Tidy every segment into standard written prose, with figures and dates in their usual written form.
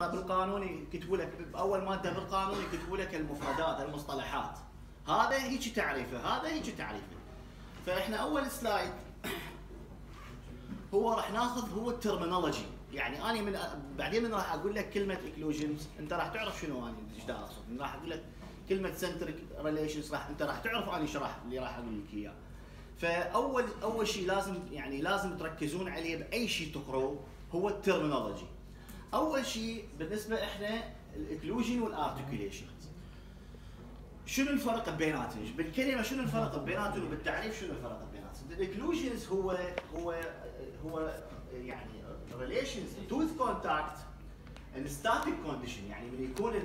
بالقانون يكتبوا لك باول ماده بالقانون يكتبوا لك المفردات المصطلحات، هذا هيك تعريفه، هذا هيك تعريفه. فاحنا اول سلايد هو راح ناخذ هو الترمينولوجي، يعني انا بعدين من راح اقول لك كلمه اكلوجنز انت راح تعرف شنو انا ايش دا اقصد، راح اقول لك كلمه سنتريك ريليشنز انت راح تعرف انا شرح اللي راح اقول لك اياه. فاول شيء لازم تركزون عليه باي شيء تقروه هو الترمينولوجي. اول شيء بالنسبه احنا الاكلوجن والارتكيوليشن. شنو الفرق بيناتهم؟ بالكلمه شنو الفرق بيناتهم وبالتعريف شنو الفرق بيناتهم؟ الاكلوجنز هو يعني ريليشنز توث كونتاكت ان ستاتيك كونديشن، يعني من يكون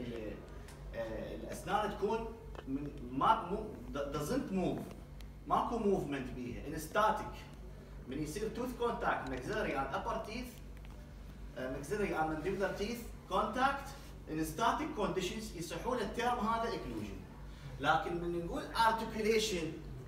الاسنان تكون ما doesn't move، ماكو موفمنت بيها ان ستاتيك. من يصير توث كونتاكت ماكسيلري and upper teeth maxillary and mandibular teeth contact in static conditions يصحون الترم هذا occlusion. لكن من نقول articulation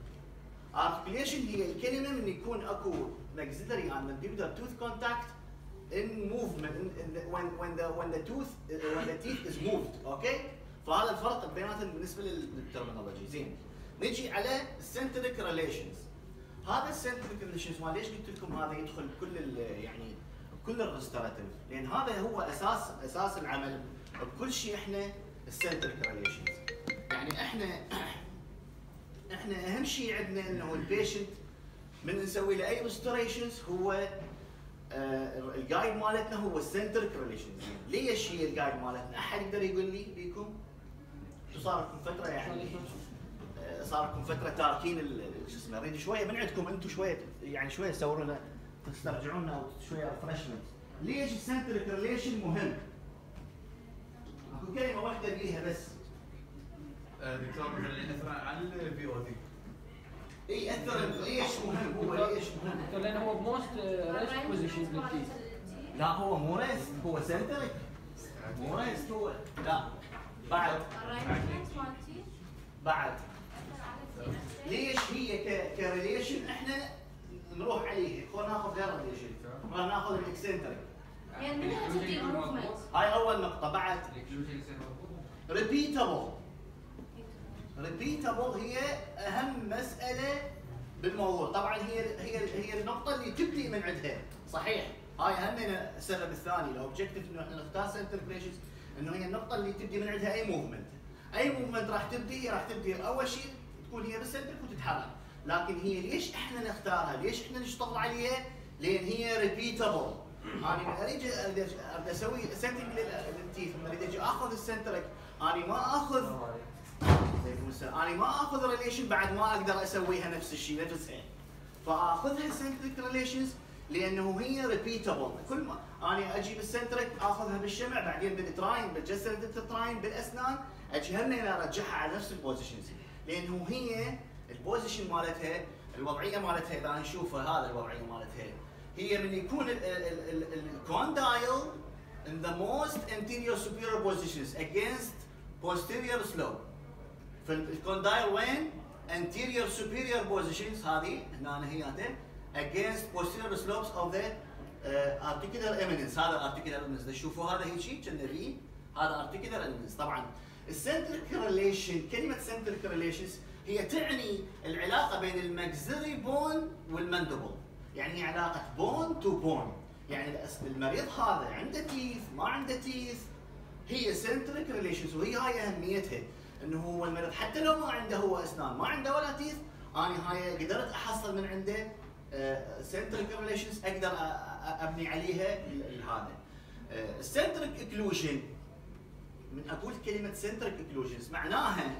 هي الكلمه من يكون اكو maxillary and mandibular tooth contact in movement when the teeth is moved. اوكي؟ فهذا الفرق بيناتهم بالنسبه للترمينولوجي. زين، نجي على السنتريك ريليشنز. هذا السنتريك ريليشنز ما ليش قلت لكم هذا يدخل يعني كل الريستوراتيف، لان هذا هو اساس العمل بكل شيء. احنا السنتريك ريليشنز يعني احنا اهم شيء عندنا انه البيشنت من نسوي له اي ريستوريشنز هو الجايد مالتنا هو السنتريك ريليشنز. ليش هي الجايد مالتنا؟ احد يقدر يقول لي بيكم؟ صار لكم فتره يعني صار لكم فتره تاركين شو اسمه، اريد شويه من عندكم انتم شويه يعني شويه تسووا لنا تسترجعونا او شويه ريفرشمنت. ليش السنتريك ريليشن مهم؟ اكو كلمه واحده بيها بس. دكتور ياثر على البي او دي. اي ياثر. ليش مهم؟ هو ليش مهم؟ دكتور لانه هو بموست ريست بوزيشن للتيث. لا هو مو ريست، هو سنتريك. مو ريست هو، لا بعد ليش هي كريليشن احنا نروح عليه؟ خلينا ناخذ غير ريليشن، خلينا ناخذ الاكسنتريك. يعني من تبدي موفمنت. هاي اول نقطة. بعد ريبيتابل هي اهم مسألة بالموضوع. طبعا هي النقطة اللي تبدي من عندها، صحيح. هاي همنا السبب الثاني الاوبجيكتيف انه احنا نختار سنتريك ريليشنز، انه هي النقطة اللي تبدي من عندها اي موفمنت راح تبدي اول شيء تكون هي بالسنتريك وتتحرك. لكن هي ليش احنا نختارها؟ ليش احنا نشتغل عليها؟ لان هي ريبيتابل. انا اريد اسوي سيتنج للتيث، اريد اجي اخذ السنتريك، انا ما اخذ ريليشن بعد ما اقدر اسويها نفس الشيء نفسها. فاخذها السنتريك ريليشنز لانه هي ريبيتابل. كل ما انا اجي بالسنتريك اخذها بالشمع، بعدين بالتراين بالجسد التراين بالاسنان اجي هم ارجعها على نفس البوزيشنز، لانه هي البوزيشن مالتها الوضعيه مالتها اذا نشوفها هذا الوضعيه مالتها هي من يكون الكوندايل in the most anterior superior positions against posterior slope. فالكوندايل وين؟ anterior superior positions هذه هنا هي against posterior slopes of the articular eminence. هذا articular eminence تشوفوا هذا هيك كنا في هذا articular eminence. طبعا السنتريك ريليشن، كلمه سنتريك ريليشنز هي تعني العلاقه بين الماكسيلري بون والماندبل، يعني هي علاقه بون تو بون. يعني المريض هذا عنده تيث ما عنده تيث، هي سنتريك ريليشنز. وهي هاي اهميتها، انه هو المريض حتى لو ما عنده هو اسنان ما عنده ولا تيث، انا هاي قدرت احصل من عنده سنتريك ريليشنز اقدر ابني عليها هذا. السنتريك اكلوجن، من اقول كلمه سنتريك اكلوجنز معناها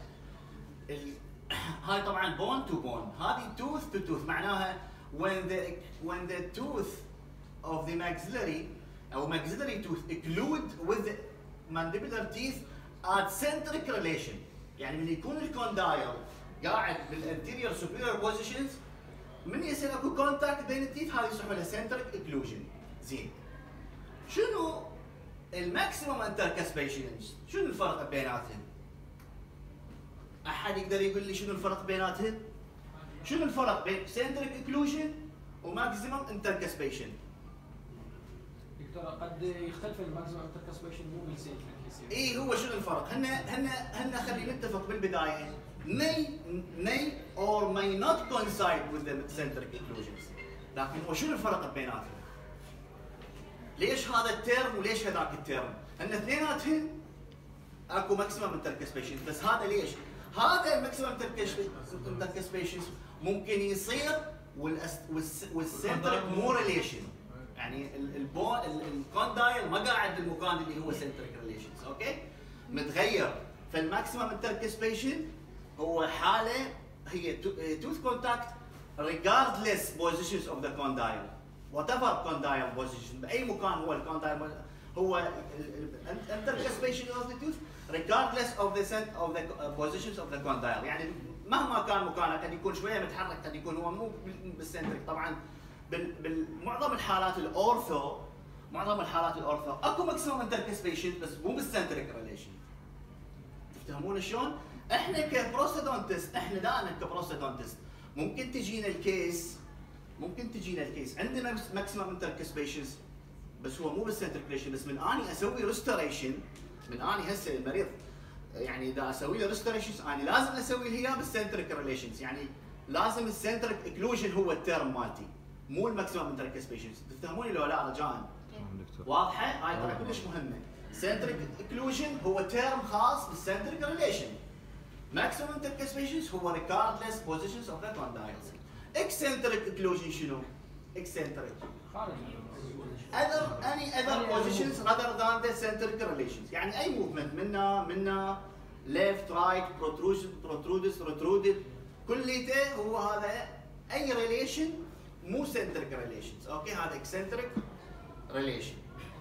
هاي طبعا بون تو بون، هذه توث تو توث، معناها when the tooth of the maxillary او maxillary tooth occlude with the mandibular teeth at centric relation. يعني من يكون الكوندايل قاعد بالانتيريور سوبيريور بوزيشنز، من يصير اكو كونتاكت بين التيث هذه يصير لها سنتريك اكلوجن. زين، شنو الماكسيموم انتركاسبيشنز؟ شنو الفرق بيناتهم؟ احد يقدر يقول لي شنو الفرق بيناتهم؟ شنو الفرق بين سنتريك اكلوجن وماكسيموم انتركاسبيشن؟ دكتور قد يختلف الماكسيمم انتركسبيشن مو بالسنتريك يصير. اي هو شنو الفرق؟ هن خلينا نتفق بالبدايه may or may not coincide with the centric occlusions. لكن هو شنو الفرق بيناتهم؟ ليش هذا الترم وليش هذاك الترم؟ هن اثنيناتهم اكو ماكسيمم انتركسبيشن، بس هذا ليش؟ هذا الماكسيمم انتركسبيشن ممكن يصير والسنترك مو ريليشن، يعني الكوندايل ما قاعد بالمكان اللي هو سنترك ريليشنز، اوكي؟ متغير، فالماكسيمم انتركسبيشن هو حاله هي tooth contact regardless positions of the condyle. whatever condyle position باي مكان هو الكوندايل هو intercuspation of the tooth regardless of the positions of the condyle. يعني مهما كان مكانه قد يكون شويه متحرك، قد يكون هو مو بالسنترك. طبعا معظم الحالات الاورثو اكو ماكسيمم انتركسبيشن بس مو بالسنترك ريليشن. تفهمون شلون؟ احنا كبروستودونتست، احنا دائما كبروستودونتست ممكن تجينا الكيس عندنا ماكسيمم انتركسبيشنز بس هو مو بالسنترك ريليشن، بس من اني اسوي ريستوريشن، من اني هسه المريض يعني اذا اسوي له ريستوريشنز انا لازم اسوي له اياه بالسنترك ريليشنز، يعني لازم السنترك اكلوجن هو الترم مالتي مو الماكسيمم انتركسبيشنز. تفهموني لو لا رجاء؟ واضحه؟ هاي ترى كلش مهمه. سنترك اكلوجن هو ترم خاص بالسنترك ريليشن. ماكسيمم انتركسبيشنز هو regardless positions of the condyles. eccentric occlusion شنو؟ eccentric خارج any other positions rather than the centric relations. يعني اي موفمنت منا left right protruded كليته هو هذا اي ريليشن مو centric relations، اوكي؟ هذا eccentric relation.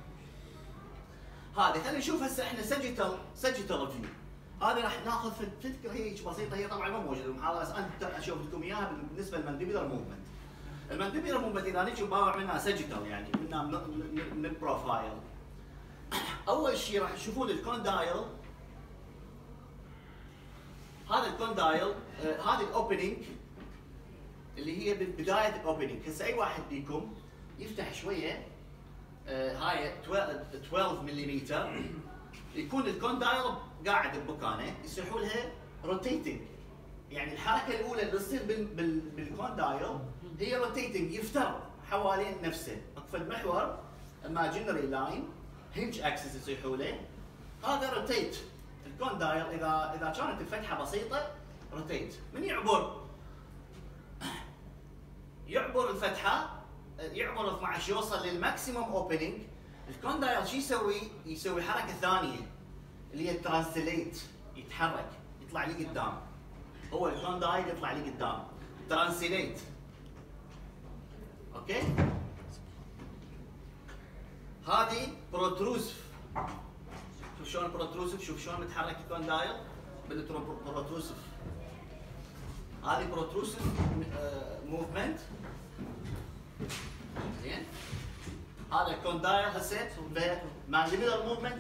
هذه خلينا نشوف هسه احنا sagittal view. هذه راح ناخذ فكره هيك بسيطه، هي طبعا ما موجوده بالمحاضره بس انا اشوف لكم اياها بالنسبه للمانديبيولار موفمنت. المانديبيولار موفمنت اذا نجي نباوع منها ساجيتال يعني منها من البروفايل. اول شيء راح تشوفون الكوندايل، هذا الكوندايل هذه الاوبننج اللي هي بدايه الاوبننج. هسه اي واحد فيكم يفتح شويه هاي 12 ملم يكون الكوندايل قاعد بمكانه، يصيحوا لها روتيتنج. يعني الحركه الاولى اللي تصير بالكوندايل هي روتيتنج، يفتر حوالين نفسه. اقفل محور imaginary لاين هنج اكسس يصيحوا له، هذا روتيت الكوندايل. اذا كانت الفتحه بسيطه روتيت، من يعبر الفتحه، يعبر 12 يوصل للماكسيموم اوبننج. الكوندايل شو يسوي حركه ثانيه اللي هي ترانسليت، يتحرك يطلع لي قدام. هو الكوندايل يطلع لي قدام ترانسليت، اوكي؟ هذه بروتروسف، شوف شلون بروتروسف، شوف شلون متحرك الكوندايل بالبروتروسف. هذه بروتروسف موفمنت، زين؟ هذا الكوندايل هسه مانديبيولار موفمنت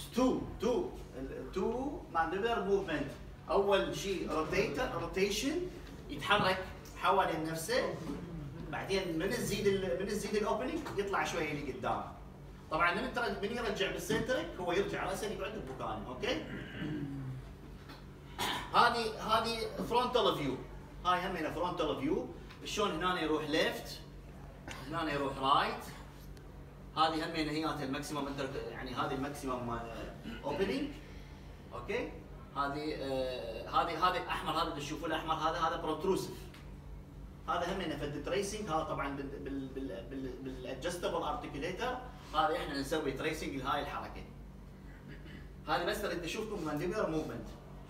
تو مانديبيولار موفمنت. اول شيء روتيشن، يتحرك حوالين نفسه، بعدين من تزيد الاوبننج يطلع شويه لقدام. طبعا من يرجع بالسنترك هو يرجع راسا يقعد بمكانه، اوكي؟ هذه فرونتال فيو، هاي همينه فرونتال فيو. شلون هنا يروح ليفت، هنا يروح رايت. هذه همينه هي الماكسيمم يعني هذه الماكسيمم اوبننج، اوكي؟ هذه الاحمر، هذا اللي تشوفوه الاحمر هذا بروتروسيف. هذا همينه فد تريسنج، هذا طبعا بالادجستبل ارتكيوليتر، هذا احنا نسوي تريسنج لهاي الحركه. هذه بس تريد اشوفكم مانديبيولار موفمنت.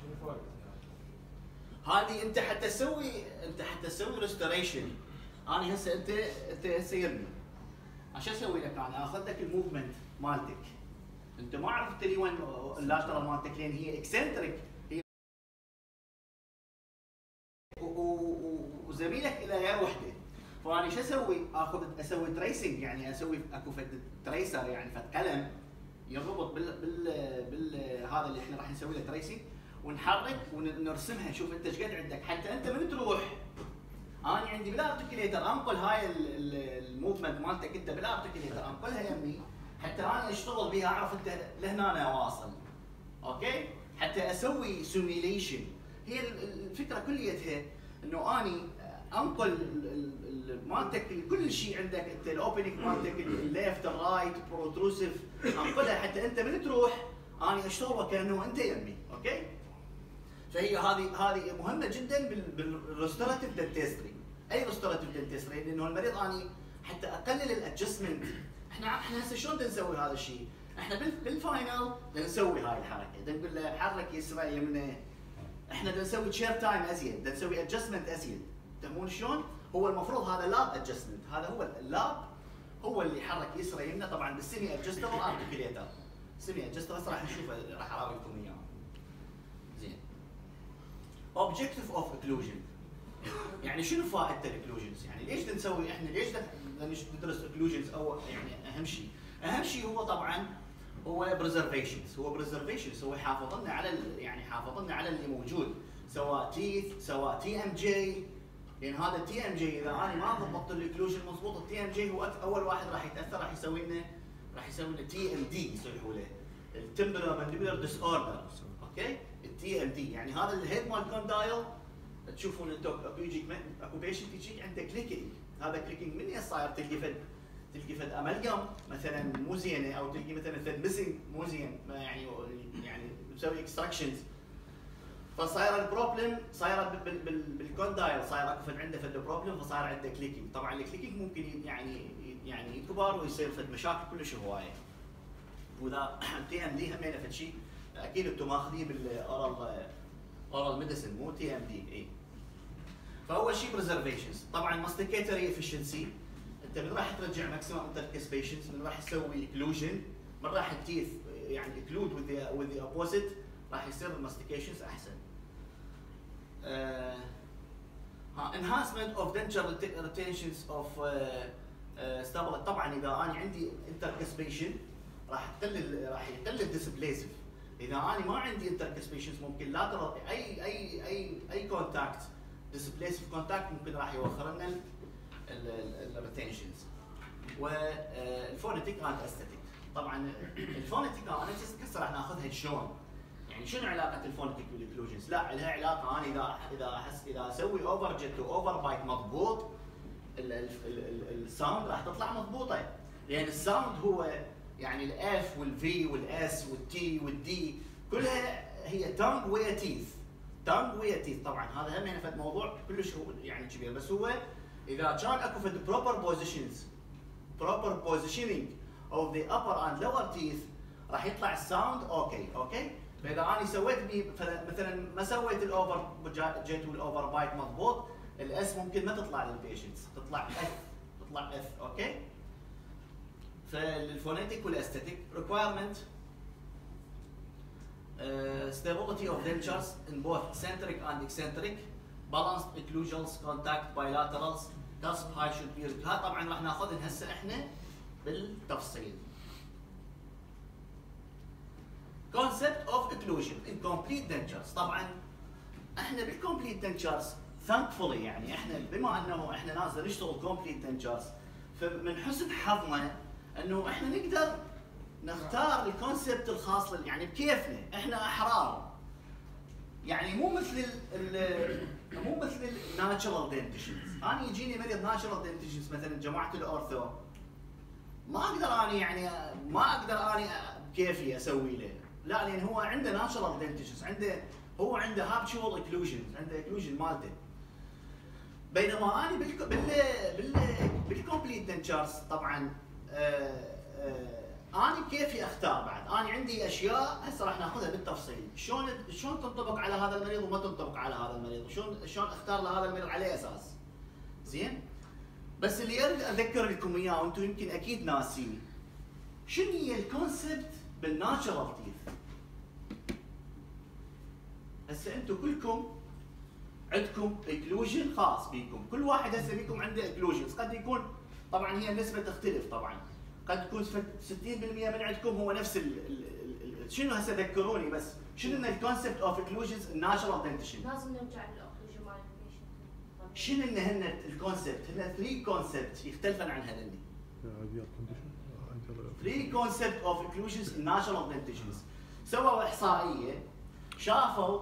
هذه انت حتى تسوي ريستوريشن. انا هسه انت هسه يرمي، عشان اسوي لك انا اخذ لك الموفمنت مالتك، انت ما عرفت لي وين اللاترال مالتك لان هي اكسنتريك، هي وزميلك الى غير وحده. فانا شو اسوي؟ اسوي تريسنج، يعني اسوي اكو فد تريسر، يعني فد قلم يربط هذا اللي احنا راح نسوي له تريسنج، ونحرك ونرسمها. شوف انت ايش قد عندك، حتى انت من تروح انا عندي بالارتكيوليتر انقل هاي الموفمنت مالتك انت بالارتكيوليتر انقلها يمي، حتى انا اشتغل بها اعرف انت لهنا انا واصل. اوكي؟ حتى اسوي سيميليشن. هي الفكره كليتها انه اني انقل مالتك كل شيء عندك انت الاوبننج مالتك الليفت الرايت بروتروسيف انقلها حتى انت من تروح اني اشتغل وكانه انت يمي. اوكي؟ فهي هذه مهمه جدا بالريستوراتيف دنتستري. اي ريستوراتيف دنتستري لانه المريض اني حتى اقلل الادجستمنت. احنا هسه شلون بدنا نسوي هذا الشيء؟ احنا بالفاينل بدنا نسوي هاي الحركه، بدنا نقول له حرك يسرى يمنى. احنا بدنا نسوي تشير تايم ازيد، بدنا نسوي ادجستمنت ازيد. تفهمون شلون؟ هو المفروض هذا لاب ادجستمنت، هذا هو اللاب هو اللي يحرك يسرى يمنى طبعا بالسيمي ادجستبل ارتكيوليتر. سيمي ادجستبل راح نشوفه راح اراوي لكم اياه. زين. اوبجكتيف اوف اكلوجن. يعني شنو فائده الاكلوجنز؟ يعني ليش بدنا نسوي احنا ليش بدنا ندرس اكلوجنز او يعني اهم شيء هو طبعا هو بريزرفيشنز، هو يحافظ لنا على يعني يحافظ لنا على اللي موجود سواء تيث سواء تي ام جي. لان هذا التي ام جي اذا انا ما ضبطت الاكلوجن مضبوط التي ام جي هو اول واحد راح يتاثر، راح يسوي لنا تي ام دي يصيحوا له التمبرال مانديبولار ديس اوردر. اوكي؟ التي ام دي يعني هذا الهيد مال كوندايل تشوفون انتم اكو بيشنت يجيك عنده كليكينج، هذا كليكينج من صاير تلقي فد املجم مثلا مو زينه او تلقي مثلا فد ميسنج مو زين يعني مسوي اكستراكشنز فصاير البروبلم صايره بالكوندايل صاير اكو فد عنده فد بروبلم فصاير عنده كليكينج. طبعا الكليكينج ممكن يعني يكبر ويصير فد مشاكل كلش هوايه. واذا تي ام دي همينه فد شيء اكيد انتم ماخذين بالاورال ميديسن مو تي ام دي. اي فاول شيء بريزرفيشنز. طبعا ماستيكيتري افشنسي، انت من راح ترجع ماكسيمم انتركسبيشنز، من راح تسوي اكلوجن، من راح التيث يعني اكلود وذ ذا اوبوزيت راح يصير الماستيكيشنز احسن. enhancement of denture retentions of stable. طبعا اذا انا عندي انتركسبيشن راح يقلل ديسبليسيف. اذا انا ما عندي انتركسبيشنز ممكن لا ترى اي كونتاكت ديسبليسيف كونتاكت ممكن راح يوخر لنا الريتنشنز. والفونيتيك اند استاتيك. طبعا الفونيتيك اناليسيس هسه راح ناخذها شلون؟ يعني شنو علاقه الفونيتيك بالاكلوجنز؟ لا لها علاقه. انا اذا اسوي اوفر جيت واوفر بايت مضبوط الساوند راح تطلع مضبوطه. لان الساوند هو يعني الاف والفي والاس والتي والدي كلها هي تانج ويا تيث. طبعا هذا هم يعني فد موضوع كلش يعني كبير. بس هو اذا كان اكو فد proper positioning of the upper and lower teeth راح يطلع الساوند اوكي. فاذا انا سويت مثلا ما سويت الاوفر جيت والاوفر بايت مضبوط الاس ممكن ما تطلع للبيشنتس، تطلع اف. اوكي؟ فالفونيتيك والاستاتيك requirement stability of dentures in both centric and eccentric, balanced occlusals, contact bilaterals, cusp high should be. ها طبعا راح ناخذها هسه احنا بالتفصيل. concept of occlusion in complete dentures. طبعا احنا بالcomplete dentures thankfully يعني احنا بما انه احنا ناس نشتغل complete dentures فمن حسن حظنا انه احنا نقدر نختار الكونسبت الخاص يعني بكيفنا، احنا احرار. يعني مو مثل الناتشرال دنتيشنز. انا يجيني مريض ناتشرال دنتيشنز مثلا جماعه الاورثو ما اقدر اني بكيفي اسوي له، لا لان هو عنده ناتشرال دنتيشنز، عنده هابتشوال اكلوجن، عنده اكلوجن مالته. بينما انا بالكومبليت دنتشرز طبعا انا كيفي اختار. بعد انا عندي اشياء هسه راح ناخذها بالتفصيل، شلون تنطبق على هذا المريض وما تنطبق على هذا المريض، شلون اختار لهذا المريض على اساس. زين؟ بس اللي اريد اذكر لكم اياه وانتم يمكن اكيد ناسيه، شنو هي الكونسبت بالناتشرال تيث؟ هسه انتم كلكم عندكم اكلوجن خاص بيكم، كل واحد هسه بيكم عنده اكلوجنز، قد يكون طبعا هي النسبه تختلف طبعا، قد تكون 60% من عندكم هو نفس شنو هسه ذكروني بس شنو الكونسبت اوف اكلوجنز الناتشرال دنتيشن؟ لازم نرجع للاكلوجن مال البيشنت. شنو هن الكونسبت؟ هن 3 كونسبت يختلفن عن هذني. ايديال كونديشن 3 concept of occlusions in natural dentitions. سووا احصائيه شافوا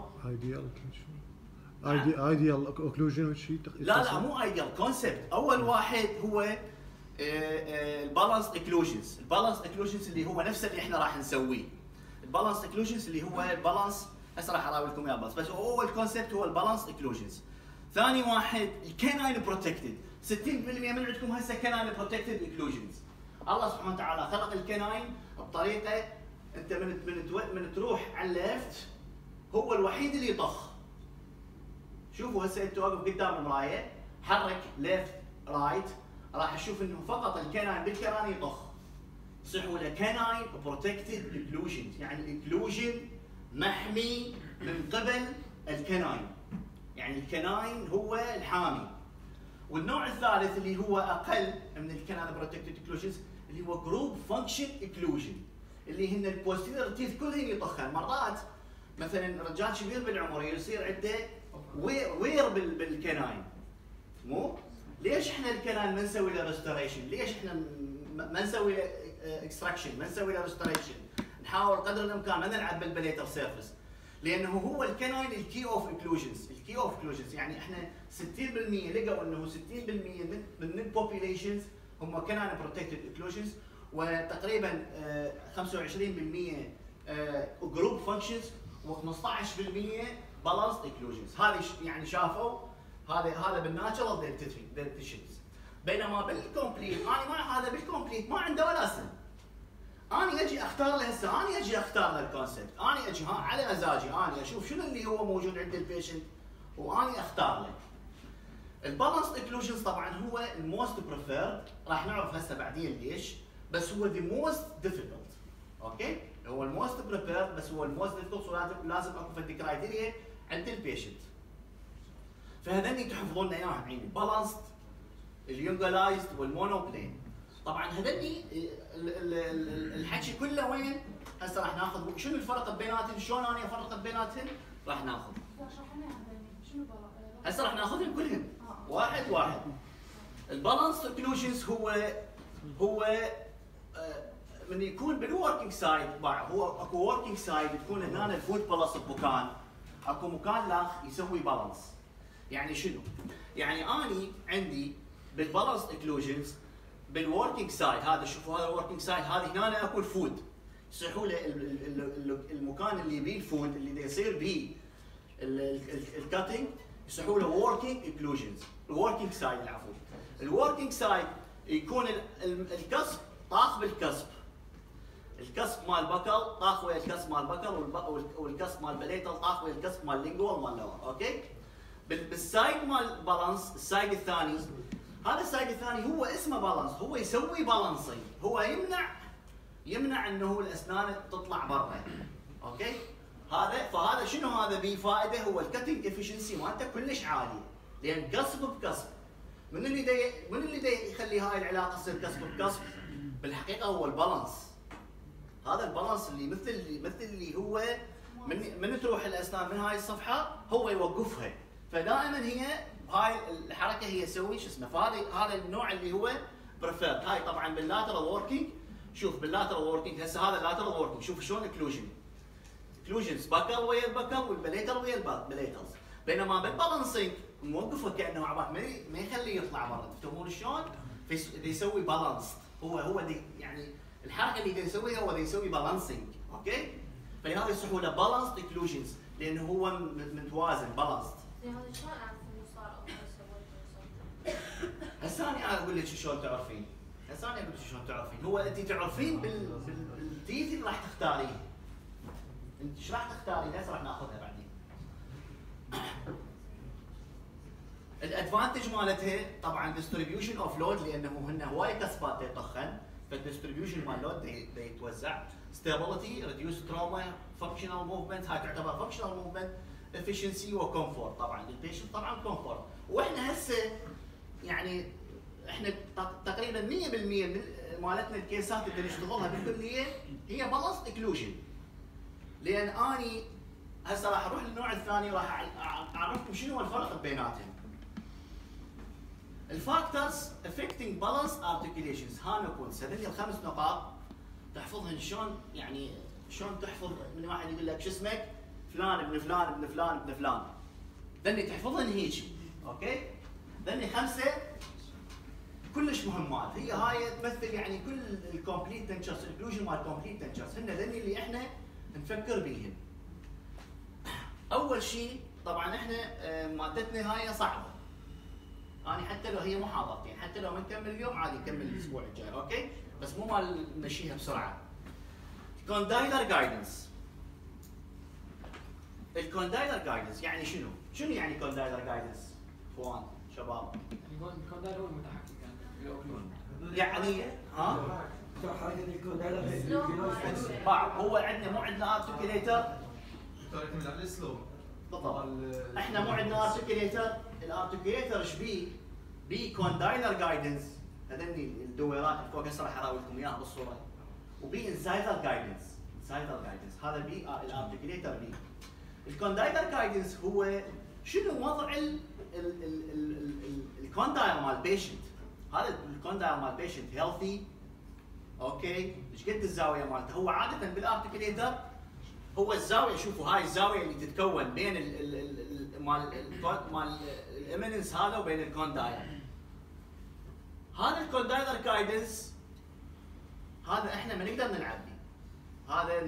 ايديال اوكلوجن شيء لا مو ايديال كونسبت. اول واحد هو البالانس اكلوجنز. البالانس اكلوجنز اللي هو نفس اللي احنا راح نسويه. البالانس اكلوجنز اللي هو البالانس هسه راح اراوي لكم اياه بس هو الكونسبت هو البالانس اكلوجنز. ثاني واحد الكيناين بروتكتد. 60% من عندكم هسه كيناين بروتكتد اكلوجنز. الله سبحانه وتعالى خلق الكيناين بطريقه انت من تروح على الليفت هو الوحيد اللي يطخ. شوفوا هسه انت واقف قدام المرايه حرك ليفت رايت راح تشوف انه فقط الكيناين بالكراني يطخ. يصيحوا له كيناين بروتكتد اكلوجنز، يعني الاكلوجن محمي من قبل الكيناين، يعني الكيناين هو الحامي. والنوع الثالث اللي هو اقل من الكيناين بروتكتد اكلوجنز اللي هو جروب فانكشن اكلوجن، اللي هن البوستيريور تيث كلهن يطخن. مرات مثلا رجال كبير بالعمر يصير عنده وير بالكيناين. مو ليش احنا الكيناين ما نسوي له ريستوريشن؟ ليش احنا ما نسوي له اكستراكشن؟ ما نسوي له ريستوريشن؟ نحاول قدر الامكان ما نلعب بالبليتر سيرفيس، لانه هو الكيناين الكي اوف اكلوجنز. الكي اوف اكلوجنز يعني احنا 60% لقوا انه 60% من البوبيليشنز هم كيناين بروتكتد اكلوجنز، وتقريبا 25% جروب فانكشنز و15% بالانس اكلوجنز. هذه يعني شافوا هذا بالناتشرال دنتيشنز. بينما بالكومبليت هذا بالكومبليت ما عنده ولا سن. انا اجي اختار له هسه، انا اجي اختار له الكونسبت، انا اجي على مزاجي، انا اشوف شنو اللي هو موجود عند البيشنت واني اختار له. البالانس اكلوجنز طبعا هو الموست بريفيرد، راح نعرف هسه بعدين ليش، بس هو ذا موست ديفيكولت. اوكي؟ هو الموست بريفيرد بس هو الموست ديفيكولت، ولازم اكو فد كرايتيريا عند البيشنت. فهذني تحفظون لنا اياهم عندي بالانسد، اليونجلايزد والمونوبلين. طبعا هذني الحكي كله وين؟ هسه راح ناخذ شنو الفرق بيناتهم، شلون انا افرق بيناتهم راح ناخذ. هسه راح ناخذهم كلهم واحد واحد. البالانس اوكلوجنز هو من يكون بالوركينج سايد، هو اكو وركينج سايد تكون هنا الفوت بلس بمكان، اكو مكان لاخ يسوي بالانس. يعني شنو؟ يعني اني عندي بالبالانس اوكلوجنز بالوركينج سايد، هذا شوفوا هذا الوركينج سايد، هذه هنا اكو الفود، يصيحوا له المكان اللي بيه الفود اللي يصير بيه الكاتنج يصيحوا له وركينج اوكلوجنز. الوركينج سايد العفو. الوركينج سايد يكون الكسب طاخ بالكسب، الكسب مال بكل طاخ ويا الكسب مال بكل، والكسب مال بليتل طاخ ويا الكسب مال لينجوال مال لور. اوكي؟ بالسايد مال بالانس السايد الثاني، هذا السايد الثاني هو اسمه بالانس، هو يسوي بالانسنج، هو يمنع انه الاسنان تطلع برا. اوكي؟ فهذا شنو هذا بيه فائده؟ هو الكتنج افشنسي مالته كلش عاليه، لان كسب بكسب. من اللي دا يخلي هاي العلاقه تصير كسب بكسب؟ بالحقيقه هو البالانس. هذا البالانس اللي مثل اللي هو من تروح الاسنان من هاي الصفحه هو يوقفها. فدائما هي هاي الحركه هي تسوي شو اسمه. فهذا النوع اللي هو بريفيرد. هاي طبعا باللاترال ووركينج. شوف باللاترال ووركينج هسه هذا اللاترال ووركينج، شوف شلون اكلوجنز بكل ويا البكل والبليتر ويا البليترز. بينما بالبالانسنج موقفه كانه عباره ما يخليه يطلع برا. تفهمون شلون؟ يسوي بالانس. هو دي يعني الحركه اللي يسويها هو يسوي بالانسنج. اوكي؟ فلهذا يصيحوا له بالانس اكلوجنز، لانه هو متوازن بالانس. هذا شلون اعرف انه صار او ما سويت؟ هسه انا اقول لك شلون تعرفين. هو انت تعرفين بالتيث اللي راح تختاريه. انت ايش راح تختارين؟ هسه راح ناخذها بعدين. الادفانتج مالتها طبعا ديستريبيوشن اوف لود، لانه هن هواي كسبات يطخن، فالديستريبيوشن مال لود يتوزع. ستابيليتي، ريديوس تروما، فانكشنال موفمنت، هاي تعتبر فانكشنال موفمنت، افشنسي وكومفورت. طبعا للبيشنت طبعا كومفورت. واحنا هسه يعني احنا تقريبا 100% من مالتنا الكيسات اللي نشتغلها بالكليه هي بالانس اكلوجن. لان اني هسه راح اروح للنوع الثاني، راح اعرفكم شنو الفرق بيناتهم. الفاكتورز افكتنج بالانس ارتكيوليشنز، هانو بوينتس، هذول الخمس نقاط تحفظهن شلون يعني شلون تحفظ من واحد يقول لك شو اسمك؟ فلان ابن فلان ابن فلان ابن فلان. ذني تحفظهن هيك اوكي؟ ذني 5 كلش مهمات، هي هاي تمثل يعني كل الكومبليت تنشرز، الانكلوجن مال كومبليت تنشرز، هن ذني اللي احنا نفكر بيهن. اول شيء طبعا احنا مادتنا هاي صعبه. انا حتى لو هي محاضرتين، حتى لو ما نكمل اليوم عادي نكمل الاسبوع الجاي، اوكي؟ بس مو مال نمشيها بسرعه. كوندايلر جايدنس. الكوندايلر جايدنس يعني شنو؟ شنو يعني كوندايلر جايدنس؟ اخوان شباب. يعني الكوندايلر هو المتحكم يعني ها؟ هو عندنا مو عندنا ارتكيوليتر. دكتور يعتمد على الاسلوب. بالضبط. احنا مو عندنا ارتكيوليتر، الارتكيوليتر ايش بيه؟ بيه كوندايلر جايدنس، هذني الدويرات اللي فوق هسه راح اراوي لكم اياها بالصوره. وبي انسايدر جايدنس، انسايدر جايدنس هذا بي الارتكيوليتر بي. الكوندايلر جايدنس هو شنو وضع الكوندايل مال البيشنت. هذا الكوندايل مال البيشنت هيلثي اوكي، ايش قد الزاويه مالته؟ هو عاده بالارتكيوليتر هو الزاويه، شوفوا هاي الزاويه اللي تتكون بين مال الاميننس هذا وبين الكوندايل. هذا الكوندايلر جايدنس هذا احنا ما نقدر نلعب به. هذا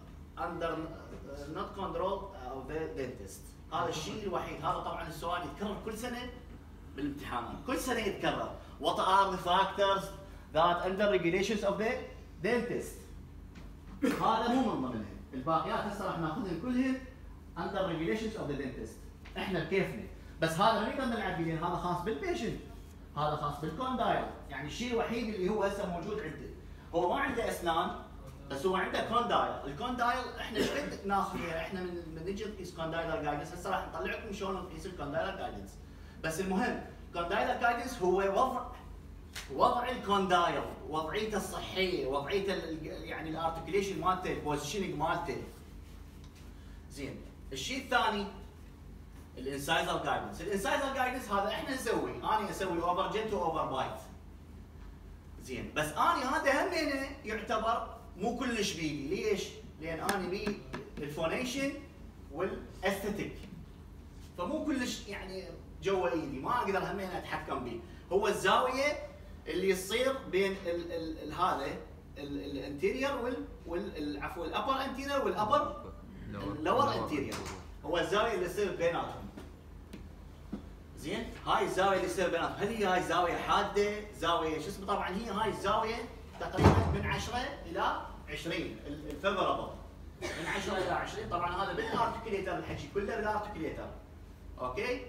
not control of the dentist. هذا الشيء الوحيد. هذا طبعا السؤال يتكرر كل سنه بالامتحانات، كل سنه يتكرر. What are the factors that under regulations of the dentist؟ هذا مو من ضمنها، الباقيات هسه راح ناخذهم كلهن under regulations of the dentist. احنا بكيفنا، بس هذا ما نقدر نلعب به، هذا خاص بالبيشنت، هذا خاص بالكوندايل. يعني الشيء الوحيد اللي هو هسه موجود عنده، هو ما عنده اسنان بس هو عنده كوندايل. الكوندايل احنا ايش قد ناخذ فيها؟ احنا من نجي نقيس كوندايلر جايدنس، هسه راح نطلع لكم شلون نقيس الكوندايلر جايدنس. بس المهم كوندايلر جايدنس هو وضع الكوندايل، وضعيته الصحيه، وضعيته يعني الارتكيوليشن مالته، البوزيشننج مالته. زين، الشيء الثاني الانسايزر جايدنس. الانسايزر جايدنس هذا احنا نسوي، انا اسوي اوفر جنت واوفر بايت. زين، بس انا هذا همينه يعتبر مو كلش بيدي، ليش؟ لان انا بي الفونيشن والاستاتيك، فمو كلش يعني جوا ايدي، ما اقدر همينه اتحكم به. هو الزاويه اللي تصير بين هذا الانتيريور عفوا الابر انتيريور والابر اللور انتيريور، هو الزاويه اللي تصير بيناتهم. زين، هاي الزاويه اللي تصير بيناتهم، هل هاي زاويه حاده؟ زاويه شو اسمه؟ طبعا هي هاي الزاويه تقريبا من 10 الى 20 الفيفربل، من 10 الى 20. طبعا هذا بالارتكيوليتر، الحكي كله بالارتكيوليتر. اوكي؟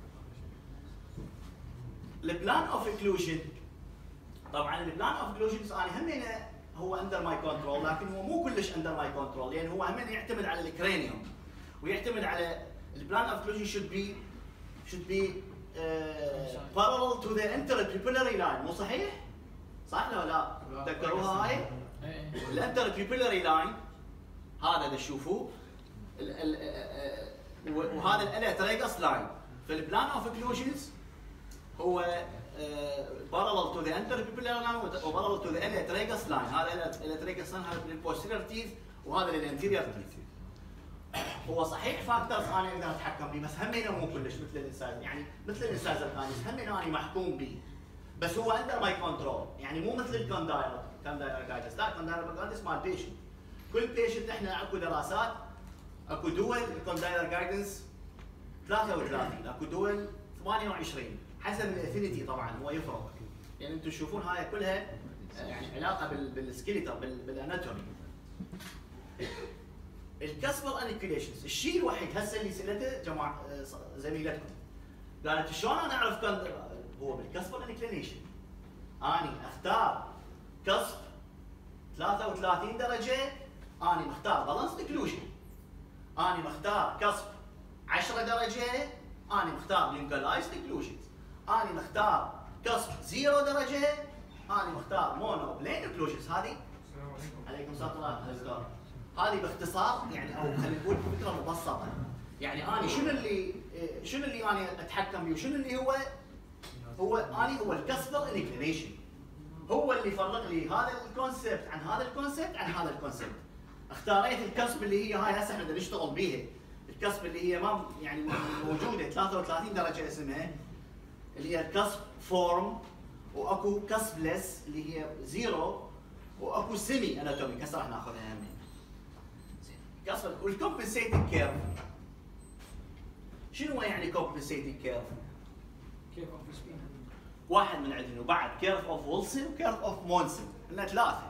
البلان اوف اكلوجن، طبعا البلان اوف اكلوجن انا همينه هو اندر ماي كنترول، لكن هو مو كلش اندر ماي كنترول، لان هو همينه يعتمد على الكرانيوم ويعتمد على البلان اوف اكلوجن should be parallel to the interpupillary line. مو صحيح؟ صح ولا لا؟ تذكروها هاي؟ الانتربيبيلاري لاين هذا اللي تشوفوه وهذا الاليتريجس لاين. فالبلان اوف اكلوجنز هو parallel to the interpupillary line و parallel to the elytragus line. هذا الاليتريجس لاين هذا للبوستيريور تيث وهذا للانتيريور تيث. هو صحيح فاكتورز انا اقدر اتحكم به، بس همينه مو كلش مثل الانسايزر، يعني مثل الانسايزر الثاني همينه انا محكوم به، بس هو اندر ماي كنترول، يعني مو مثل الكوندايلر جايدنس. لا، الكوندايلر جايدنس مال بيشنت. كل بيشنت احنا اكو دراسات، اكو دول الكوندايلر جايدنس 33، اكو دول 28 حسب الافينيتي. طبعا هو يفرق، يعني انتم تشوفون هاي كلها يعني علاقه بالسكيلتر بالاناتومي. الكاسبر انيكيوليشنز، الشيء الوحيد هسه اللي سالته جماعه زميلتكم قالت شلون انا اعرف هو بالكاسبر انيكيوليشن. اني اختار كسب 33 درجه، اني مختار بالانس اكلوجن، اني مختار كسب 10 درجه، اني مختار لينكلايز اكلوجن، اني مختار كسب 0 درجه، اني مختار مونو بلين اكلوجنز. هذه عليكم السلام ورحمه الله. هذه باختصار يعني، او خلينا نقول بفكره مبسطه، يعني اني شنو اللي انا اتحكم به وشنو اللي هو الكاسبر انكلينيشن. هو اللي يفرق لي هذا الكونسبت عن هذا الكونسبت عن هذا الكونسبت. اختاريت الكسب اللي هي هاي هسه احنا بدنا نشتغل بيها، الكسب اللي هي ما يعني موجوده 33 درجه اسمها، اللي هي الكسب فورم، واكو كسبلس اللي هي زيرو، واكو سيمي اناتوميك هسه راح ناخذها همين. كسب والكومبنسيتنج كيرف. شنو يعني كومبنسيتنج كيرف؟ كيف اوف سبين؟ واحد من عندنا وبعد كيرف اوف ويلسون وكيرف اوف مونسون، قلنا ثلاثه.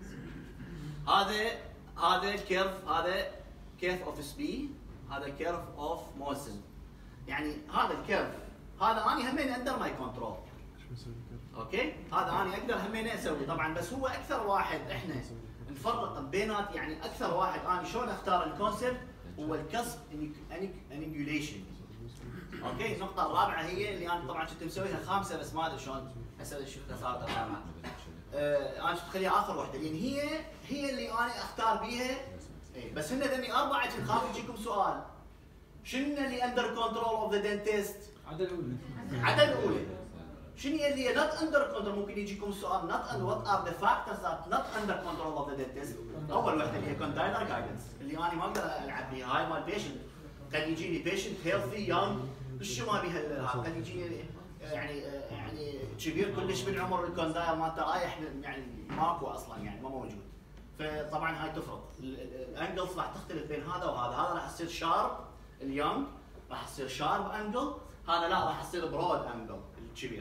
هذا الكيرف، هذا كيرف اوف سبي، هذا كيرف اوف مونسون. يعني هذا الكيرف هذا اني همين اندر ماي كنترول. اوكي؟ هذا اني اقدر همين اسوي طبعا، بس هو اكثر واحد احنا نفرق بينات، يعني اكثر واحد اني شلون اختار الكونسبت هو الكسب انيجوليشن. اوكي، النقطة الرابعة هي اللي انا طبعا كنت مسويها خامسة بس ما ادري شلون هسه شفتها صارت الرابعة. انا كنت مخليها اخر وحدة لان هي اللي انا اختار بيها. بس هن ذني اربعة كنت خاف يجيكم سؤال. شنو اللي اندر كنترول اوف ذا دنتست؟ عدد الاولى. عدد الاولى. شنو اللي هي نوت اندر كنترول؟ ممكن يجيكم سؤال نوت اند وات ار ذا فاكتورز ذات نوت اندر كنترول اوف ذا دنتست؟ اول وحدة اللي هي كوندايلر جايدنس اللي انا ما اقدر العب بيها، هاي مال بيشنت. قد يجيني بيشنت هيلثي يونغ شو ما بيها، قد يجيني يعني كبير كلش بالعمر الكوندايل مالته رايح يعني ماكو اصلا يعني ما موجود. فطبعا هاي تفرق، الانجلز راح تختلف بين هذا وهذا، هذا راح يصير شارب اليونغ، راح يصير شارب انجل، هذا لا راح يصير برود انجل الكبير.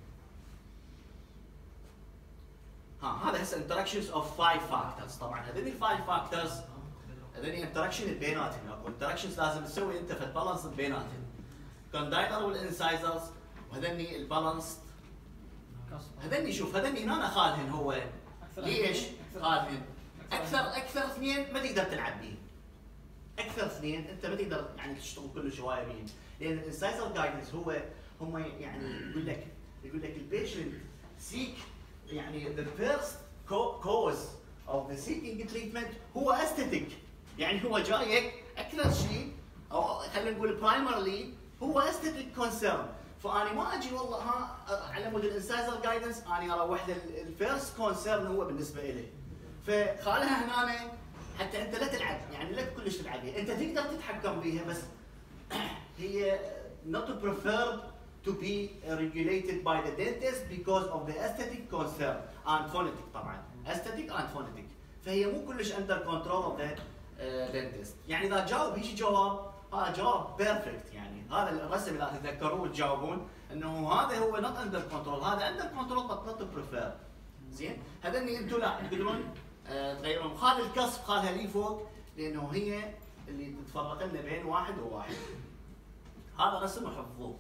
هذا هسه انتراكشنز اوف 5 فاكتورز، طبعا هذول ال 5 فاكتورز هذول انتراكشن بيناتهم، اكو انتراكشنز لازم تسوي انت في البالانس بيناتهم. كوندايلر والانسايزرز وهذني البالانس، هذني شوف هذني هنا خالهن هو ليش؟ خالهن اكثر اثنين ما تقدر تلعب بيه. اكثر اثنين انت ما تقدر يعني تشتغل كل شويه بيه، لان الانسايزر جايدنس هم يعني يقول لك البيشنت سيك، يعني the first cause of the seeking treatment هو aesthetic، يعني هو جايك اكثر شيء او خلينا نقول برايمرلي هو aesthetic concern. فانا ما اجي والله على مود الانسايزر جايدنس انا ارى وحده الفيرست كونسيرن هو بالنسبه لي، فخالها هنا حتى انت لا تلعب يعني لا كلش تلعب بيها، انت تقدر تتحكم بيها بس هي not preferred to be regulated by the dentist because of the aesthetic concern and phonetic طبعا aesthetic and phonetic، فهي مو كلش under control of the dentist. يعني اذا جاوب هيك جواب هذا جواب بيرفكت، يعني هذا الرسم اذا تتذكروه وتجاوبون انه هذا هو not under control، هذا under control but not preferred. زين؟ هذني انتم لا تقدرون تغيرون، خال الكسب خالها لي فوق لانه هي اللي تتفرق لنا بين واحد وواحد. هذا رسم وحفظوه.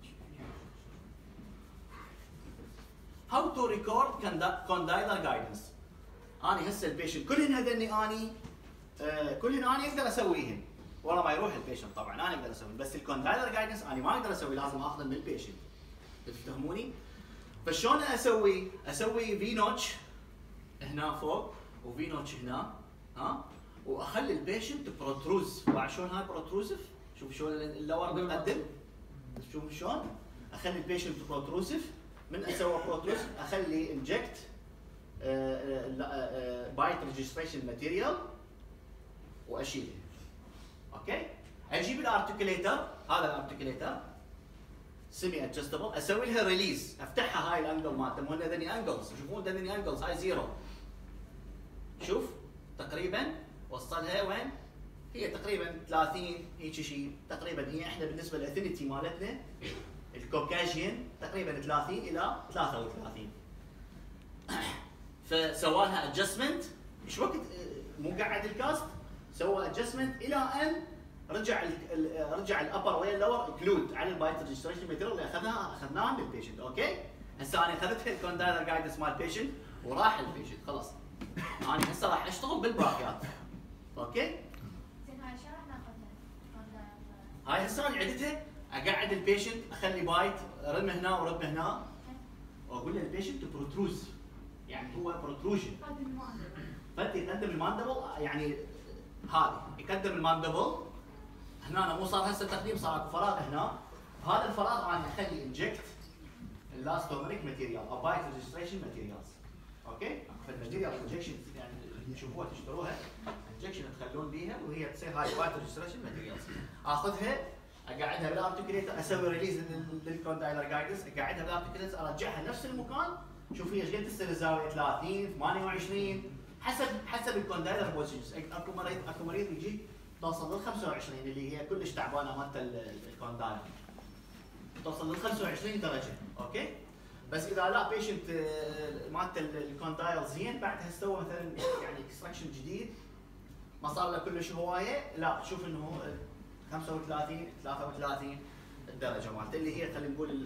How to record condylar guidance. أنا هسه البيشنت كلهن هذني أني كلهن أنا أقدر أسويهن ورا ما يروح البيشنت، طبعا أنا أقدر أسويهن بس الكوندايلر جايدنس أنا ما أقدر أسوي، لازم آخذه من البيشنت. تفهموني؟ فشلون أسوي؟ أسوي في نوتش هنا فوق وفي نوتش هنا واخلي البيشنت بروتروز، شلون هاي بروتروزف؟ شوف شلون اللور متقدم، شوف شلون اخلي البيشنت بروتروزف. من اسوي بروتروز اخلي انجكت بايت ريجستريشن ماتيريال واشيله. اوكي؟ اجيب الارتكليتر، هذا الارتكليتر سيمي ادجستبل، اسوي لها ريليز، افتحها هاي الانجل مالته، مو هذني انجلز، شوفون هذني انجلز هاي زيرو. شوف تقريبا وصلها وين؟ هي تقريبا 30 هيك شيء، تقريبا هي احنا بالنسبه للاثينيتي مالتنا الكوكاجين تقريبا 30 الى 33. فسوى لها ادجستمنت، ايش وقت مو قاعد الكاست، سوى ادجستمنت الى ان رجع الابر ويا اللور كلود على البايت ريجستريشن ماتيريال اللي اخذناها من البيشنت. اوكي؟ هسه انا اخذتها الكوندايلر جايدنس مال البيشنت وراح البيشنت خلاص. انا هسه راح اشتغل بالباقيات. اوكي؟ زين هاي شو راح ناخذها؟ هاي هسه انا عدتها، اقعد البيشنت اخلي بايت رم هنا ورم هنا واقول للبيشنت بروتروز، يعني هو بروتروجن. فانت يقدم الماندبل، يعني هذه يقدم الماندبل هنا مو صار هسه تقديم، صار اكو فراغ هنا، بهذا الفراغ انا اخلي انجكت الاستومريك ماتيريال او بايت ريجستريشن ماتيريالز. اوكي؟ فالماتيريال انجكشن يعني اللي تشوفوها تشتروها انجكشن تخلون بيها وهي تصير هاي بايت ريجستريشن ماتيريالز. اخذها اقعدها بالارتكليتر اسوي ريليز للكوندايلر جايدنس، اقعدها بالارتكليتر ارجعها نفس المكان، شوف هي ايش قد تصير الزاويه 30 28 حسب الكوندايلر بوزيشنز. اكو مريض يجي توصل لل 25 اللي هي كلش تعبانه مالت الكوندايلر. توصل لل 25 درجه، اوكي؟ بس اذا لا بيشنت مالت الكوندايل زين بعدها سوى مثلا يعني اكستراكشن جديد ما صار له كلش هوايه، لا شوف انه 35 33 الدرجه مالته اللي هي خلينا نقول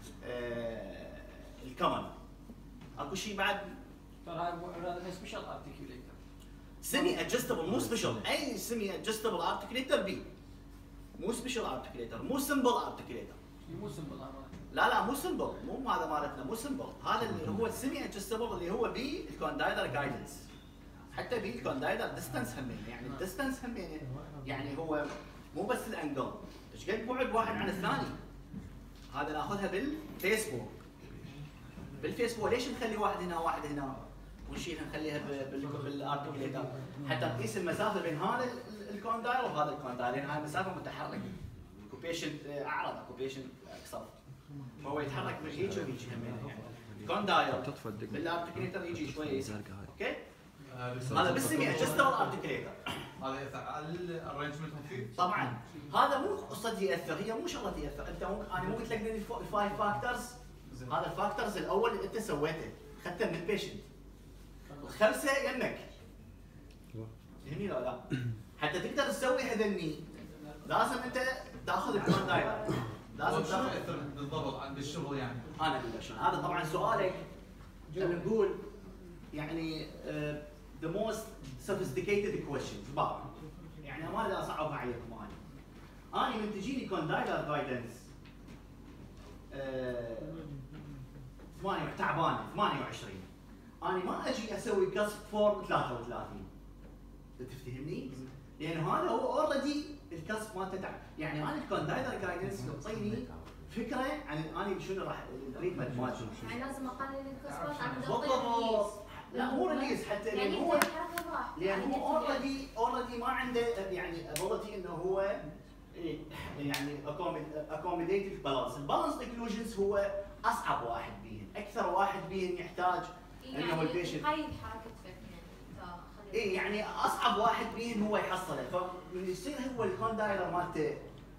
الكمن. اكو شيء بعد ترى هذا سبيشال ارتكيوليتر سيمي ادجستبل مو سبيشال، اي سيمي ادجستبل ارتكيوليتر بي مو سبيشال ارتكيوليتر، مو سمبل ارتكيوليتر. مو سمبل لا مو سمبل، مو هذا مالتنا مو سمبل، هذا اللي هو السيمي ادجستبل اللي هو بي الكوندايلر جايدنس. حتى بي الكوندايلر ديستنس همينه، يعني الديستنس همينه يعني هو مو بس الانجل، ايش قد بعد واحد عن الثاني. هذا ناخذها بالفيسبوك. بالفيسبوك ليش نخلي واحد هنا وواحد هنا ونشيلها نخليها بالارتكليتر حتى نقيس المسافه بين هذا الكوندايل وهذا الكوندايل، لان هاي المسافه متحركه. اكو بيشنت اعرض اكو بيشنت اقصر، فهو يتحرك من هيك وهيك همينه يعني. الكوندايل بالارتكليتر يجي شويه يسار، اوكي؟ هذا بالسمي ادجستبل ارتكليتر. هذا ياثر على الارينجمنت فيه؟ طبعا هذا مو قصه ياثر، هي مو شغله ياثر، انت انا مو قلت لك الفايف فاكتورز، هذا الفاكتورز الاول اللي انت سويته اخذته من البيشنت، الخمسه يمك. فهمني لو لا؟ حتى تقدر تسوي هذني لازم انت تاخذ الكوندايلر، لازم شو ياثر بالضبط عند الشغل يعني؟ انا اقول لك شلون، هذا طبعا سؤالك نقول يعني the most sophisticated questions بعض، يعني ما ادري اصعبها عليكم انا من تجيني كوندايلر جايدنس 8 تعبانه 28 انا ما اجي اسوي كسب فورم 33 تفتهمني؟ لان هذا هو اوريدي الكسب مالته تعب، يعني انا الكوندايلر جايدنس يعطيني فكره عن انا شنو راح التريتمنت مالتي. يعني لازم اقلل الكسبات عن بالضبط. لا مو ريليز حتى يعني هو يعني هو اوريدي ما عنده يعني ابيلتي انه هو يعني اكوميديت البالانس. البالانس اكلوجنز هو اصعب واحد بيهم، اكثر واحد بيهم يحتاج انه البيشنت يقيد حركه فك اي يعني اصعب واحد بيهم هو يحصله، فمن يصير هو الكوندايلر مالته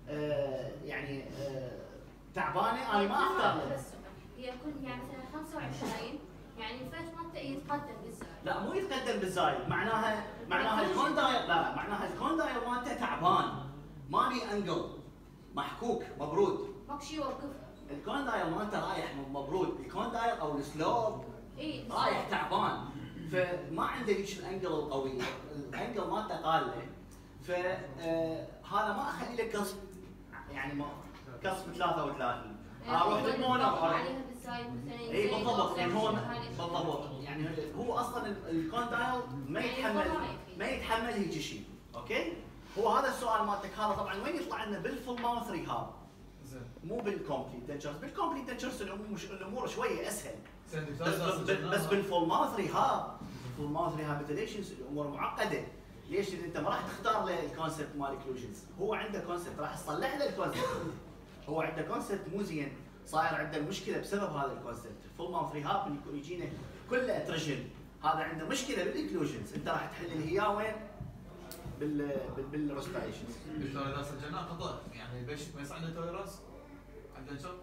يعني تعبانه انا ما اختار له. هي كل يعني مثلا 25 يعني الفك مالته يتقدم بالزايد. لا مو يتقدم بالزايد، معناها الكوندايل لا معناها الكوندايل مالته تعبان ما بي انجل محكوك مبرود. ماكو شيء يوقفه. الكوندايل مالته رايح مبرود، الكوندايل او السلوب اي رايح تعبان، فما عنده هيك الانجل القويه، الانجل مالته قاله، فهذا ما اخلي له كسب يعني كسب 33 اروح للمونو عليها بالزايد مثلا. اي بالضبط، يعني هو بالضبط يعني هو اصلا الكوندايل ما يتحمل هيك شيء، اوكي؟ هو هذا السؤال مالتك هذا طبعا وين يطلع لنا بالفول ماوث ريهاب مو بالكومبليت دنشرز. بالكومبليت دنشرز الامور شويه اسهل، بس بالفول ماوث ريهاب الفول ماوث ريهابيتيشنز الامور معقده. ليش؟ لان انت ما راح تختار له الكونسبت مال اكلوجنز، هو عنده كونسبت راح تصلح له الكونسبت، هو عنده كونسبت مو زين صاير عنده المشكله بسبب هذا الكونسبت. الفول ماوث ريهاب يجينا كله اترجن، هذا عنده مشكله بالاكلوجنز، انت راح تحل لي اياه وين؟ بالريسبيريشنز. دكتور اذا سجلناه خطا يعني البيشنت ما يصير عنده توليرانس عنده شو؟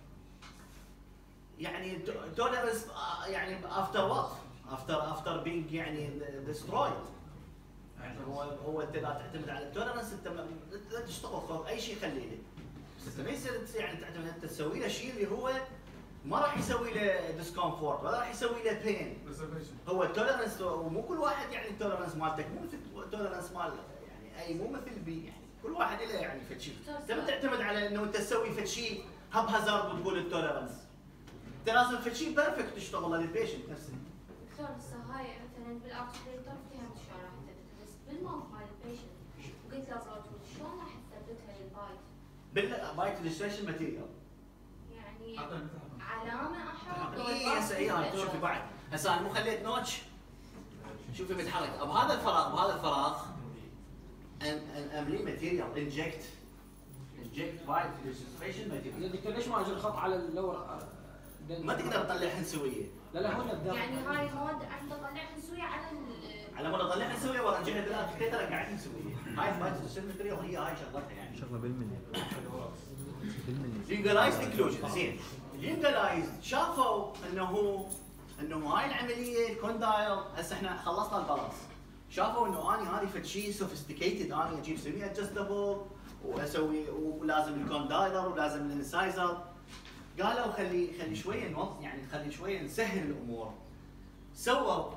يعني توليرانس يعني افتر وات؟ افتر بينج يعني ديسترويد. يعني هو انت لا تعتمد على التوليرانس، انت لا تشتغل فوق اي شيء خليه له. بس انت ما يصير يعني تعتمد انت تسوي له شيء اللي هو ما راح يسوي له ديسكومفورت ولا راح يسوي له بين. هو التوليرانس ومو كل واحد يعني التوليرانس مالتك مو مثل التوليرانس مال يعني اي مو مثل بي، يعني كل واحد له يعني فد شيء. انت ما تعتمد على انه انت تسوي فد شيء هب هازارد وتقول التوليرانس. انت لازم فد شيء بيرفكت تشتغله للبيشنت نفسه. دكتور هسه هاي مثلا بالارتكليتر فهمت شلون راح تثبت، بس بالموت مال البيشنت وقلت له بروتوز شلون راح تثبتها للبايت؟ بالبايت ريجستريشن ماتيريال يعني علامه احط اي هسه اي شوفي بعد هسه انا مو خليت نوتش شوفي بيتحرك بهذا الفراغ املي ماتيريال انجكت باي ديسبريشن ماتيريال. يا دكتور ليش ما اجي الخط على اللور؟ ما تقدر تطلعها نسويه. لا هون الدم. يعني هاي مواد عند طلعها نسويها على مود اطلعها نسويه ورجعها بالاركتيتر قاعد نسويه. هاي باي ديسبريشن وهي هاي شغلتها يعني. شغله بالملي لينجلايزد انكلوجن زين. لينجلايزد شافوا انه هاي العمليه الكوندايل هسه احنا خلصنا البالانس. شافوا انه اني هذه فد شيء سوفيستيكيتد اني اجيب سيمي ادجستبل واسوي ولازم الكوندايلر ولازم الانسايزر. قالوا خلي شويه نوضح يعني خلي شويه نسهل الامور. سووا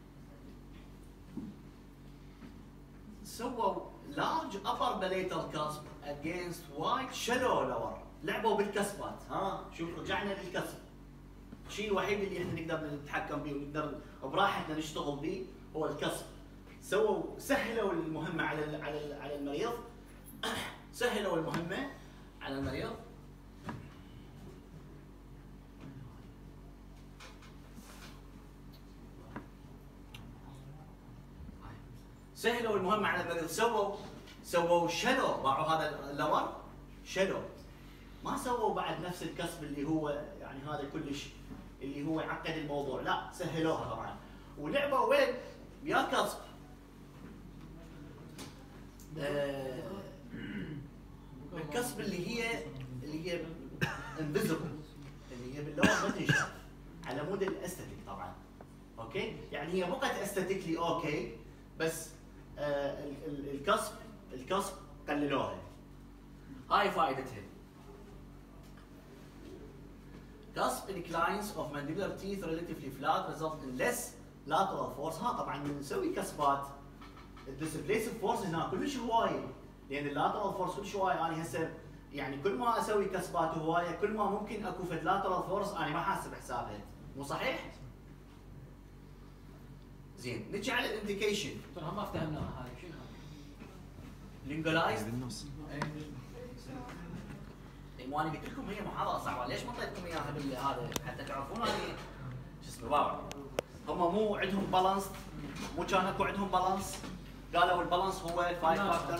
large upper palatal cusp against wide shallow lower. لعبوا بالكسبات. شوف رجعنا للكسب. الشيء الوحيد اللي احنا نقدر نتحكم به ونقدر براحتنا نشتغل به هو الكسب. سهلوا المهمه على المريض. سهلوا المهمه على المريض. سهلوا المهمه على المريض. سووا شلو باعوا هذا اللور شلو. ما سووا بعد نفس الكسب اللي هو يعني هذا كلش اللي هو يعقد الموضوع، لا سهلوها طبعا. ولعبوا وين؟ يا كسب الكسب اللي هي انفيزبل اللي هي باللون ما تنشاف على مود الاستاتيك طبعا. اوكي؟ يعني هي بقت استاتيكلي اوكي بس الكسب قللوها. هاي فائدتها. Cusp inclines of mandibular teeth relatively flat result in less lateral force. طبعا من نسوي كسبات الديسبليسيف فورس هنا كلش هوايه لان اللاترال فورس كلش هوايه. انا هسه يعني كل ما اسوي كسبات هوايه كل ما ممكن اكو فد لاترال فورس انا ما حاسب حسابها. مو صحيح؟ زين نجي على الانديكيشن. دكتور ما افتهمنا هاي شنو هاي؟ لينجلايزد بالنص وانا قلت لكم هي محاضره صعبه. ليش ما اعطيتكم اياها بالهذا حتى تعرفون اني شو اسمه بابا. هم مو عندهم بالانس، مو كان اكو عندهم بالانس. قالوا البالانس هو 5 فاكتورز.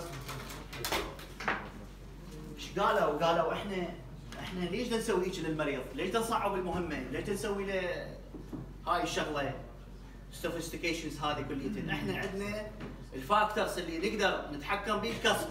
ايش قالوا احنا ليش نسوي هيك للمريض؟ ليش نصعب المهمه؟ ليش نسوي له هاي الشغله؟ السوفيستيكيشنز هذه كليتها. احنا عندنا الفاكتورز اللي نقدر نتحكم به الكسب.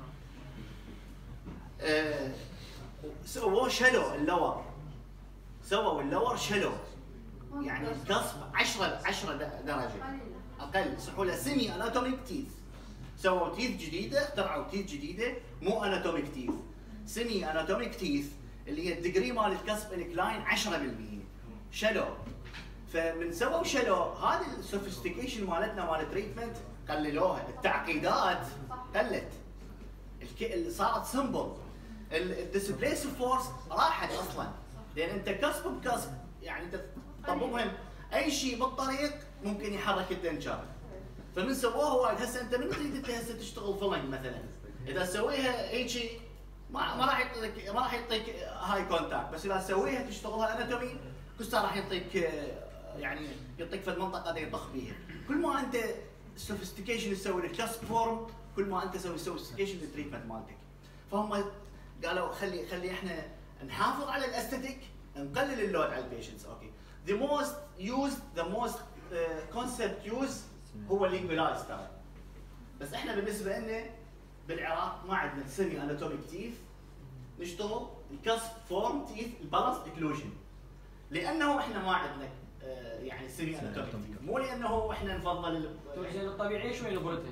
سووا شلو اللور. سووا اللور شلو. يعني الكسب 10 درجه اقل. سحوا له سيمي اناتوميك تيث. سووا تيث جديده، اخترعوا تيث جديده مو اناتوميك تيث. سيمي اناتوميك تيث اللي هي الديجري مال الكسب انكلاين 10%. شلو. فمن سووا شلو هذه السوفيستيكيشن مالتنا مال التريتمنت قللوها. التعقيدات قلت. اللي صارت سمبل. الديسبليسيف فورس راحت اصلا لان انت كسب بكسب يعني انت تطبقهم اي شيء بالطريق ممكن يحرك الدنشر. فمن سووها وايد. هسه انت من تريد انت هسه تشتغل فلنج مثلا اذا تسويها هيك ما راح يعطيك هاي كونتاكت. بس اذا تسويها تشتغلها اناتومي كل راح يعطيك يعني يعطيك في المنطقه اللي يطخ بيها. كل ما انت سوفيستيكيشن تسوي الكسب فورم كل ما انت تسوي سوفيستيكيشن للتريتمنت مالتك. فهم قالوا خلي احنا نحافظ على الاستاتيك نقلل اللود على البيشنتس. اوكي. the most concept use هو اللينجولايز ترى. بس احنا بالنسبه لنا بالعراق ما عندنا سيمي اناتوميك تيث نشتغل الكسب فورم تيث البالانس اكلوجن لانه احنا ما عندنا يعني سيمي اناتوميك تيث. مو لانه احنا نفضل زين الطبيعي شوي نبرتها.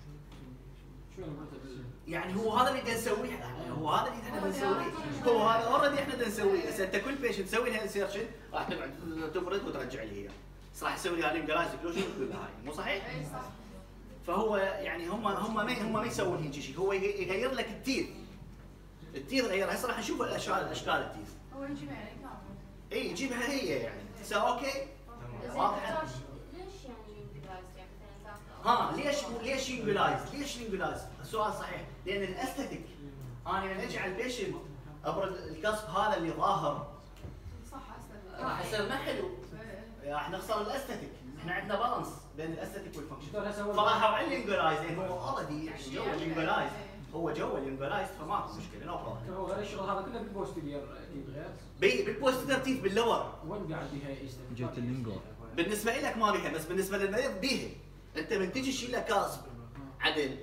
شوي نبرتها يعني هو هذا اللي بدنا نسويه. هو هذا اللي احنا بنسويه. هو هذا اوريدي احنا بدنا نسويه. هسه انت كل بيشنت تسوي لها انسيرشن راح تقعد تفرد وترجع لي اياه. بس راح يسوي لها لينجلايز كلوجن وتقول لها هاي. مو صحيح؟ اي صح. فهو يعني هم ما يسوون هيك شيء. هو يغير لك التيث. التيث غير. هسه راح نشوف الاشكال التيث. هو يجيبها يعني كامل. اي يجيبها هي يعني. سو اوكي؟ واضحه؟ ليش يعني لينجلايز يعني مثلا ليش لينجولايز؟ السؤال صحيح لان الاستاتيك انا لما اجي على البيشنت ابرد الكسب هذا اللي ظاهر صح راح يصير ما حلو. راح نخسر الاستاتيك، احنا عندنا بالانس بين الاستاتيك والفانكشن. دكتور هسه فراحوا على الانجولايز لان هو اوريدي يعني جو الانجولايز، هو جو الانجولايز فماكو مشكله نو بروبلم. هو غير الشغل هذا كله بالبوستيريور اكيد غير. بالبوستيريور تيث باللور. وين قاعد بها ايست؟ جهة اللينجو. بالنسبه لك ما بيها، بس بالنسبه للمريض بيها. انت من تجي تشيل له كاسب عدل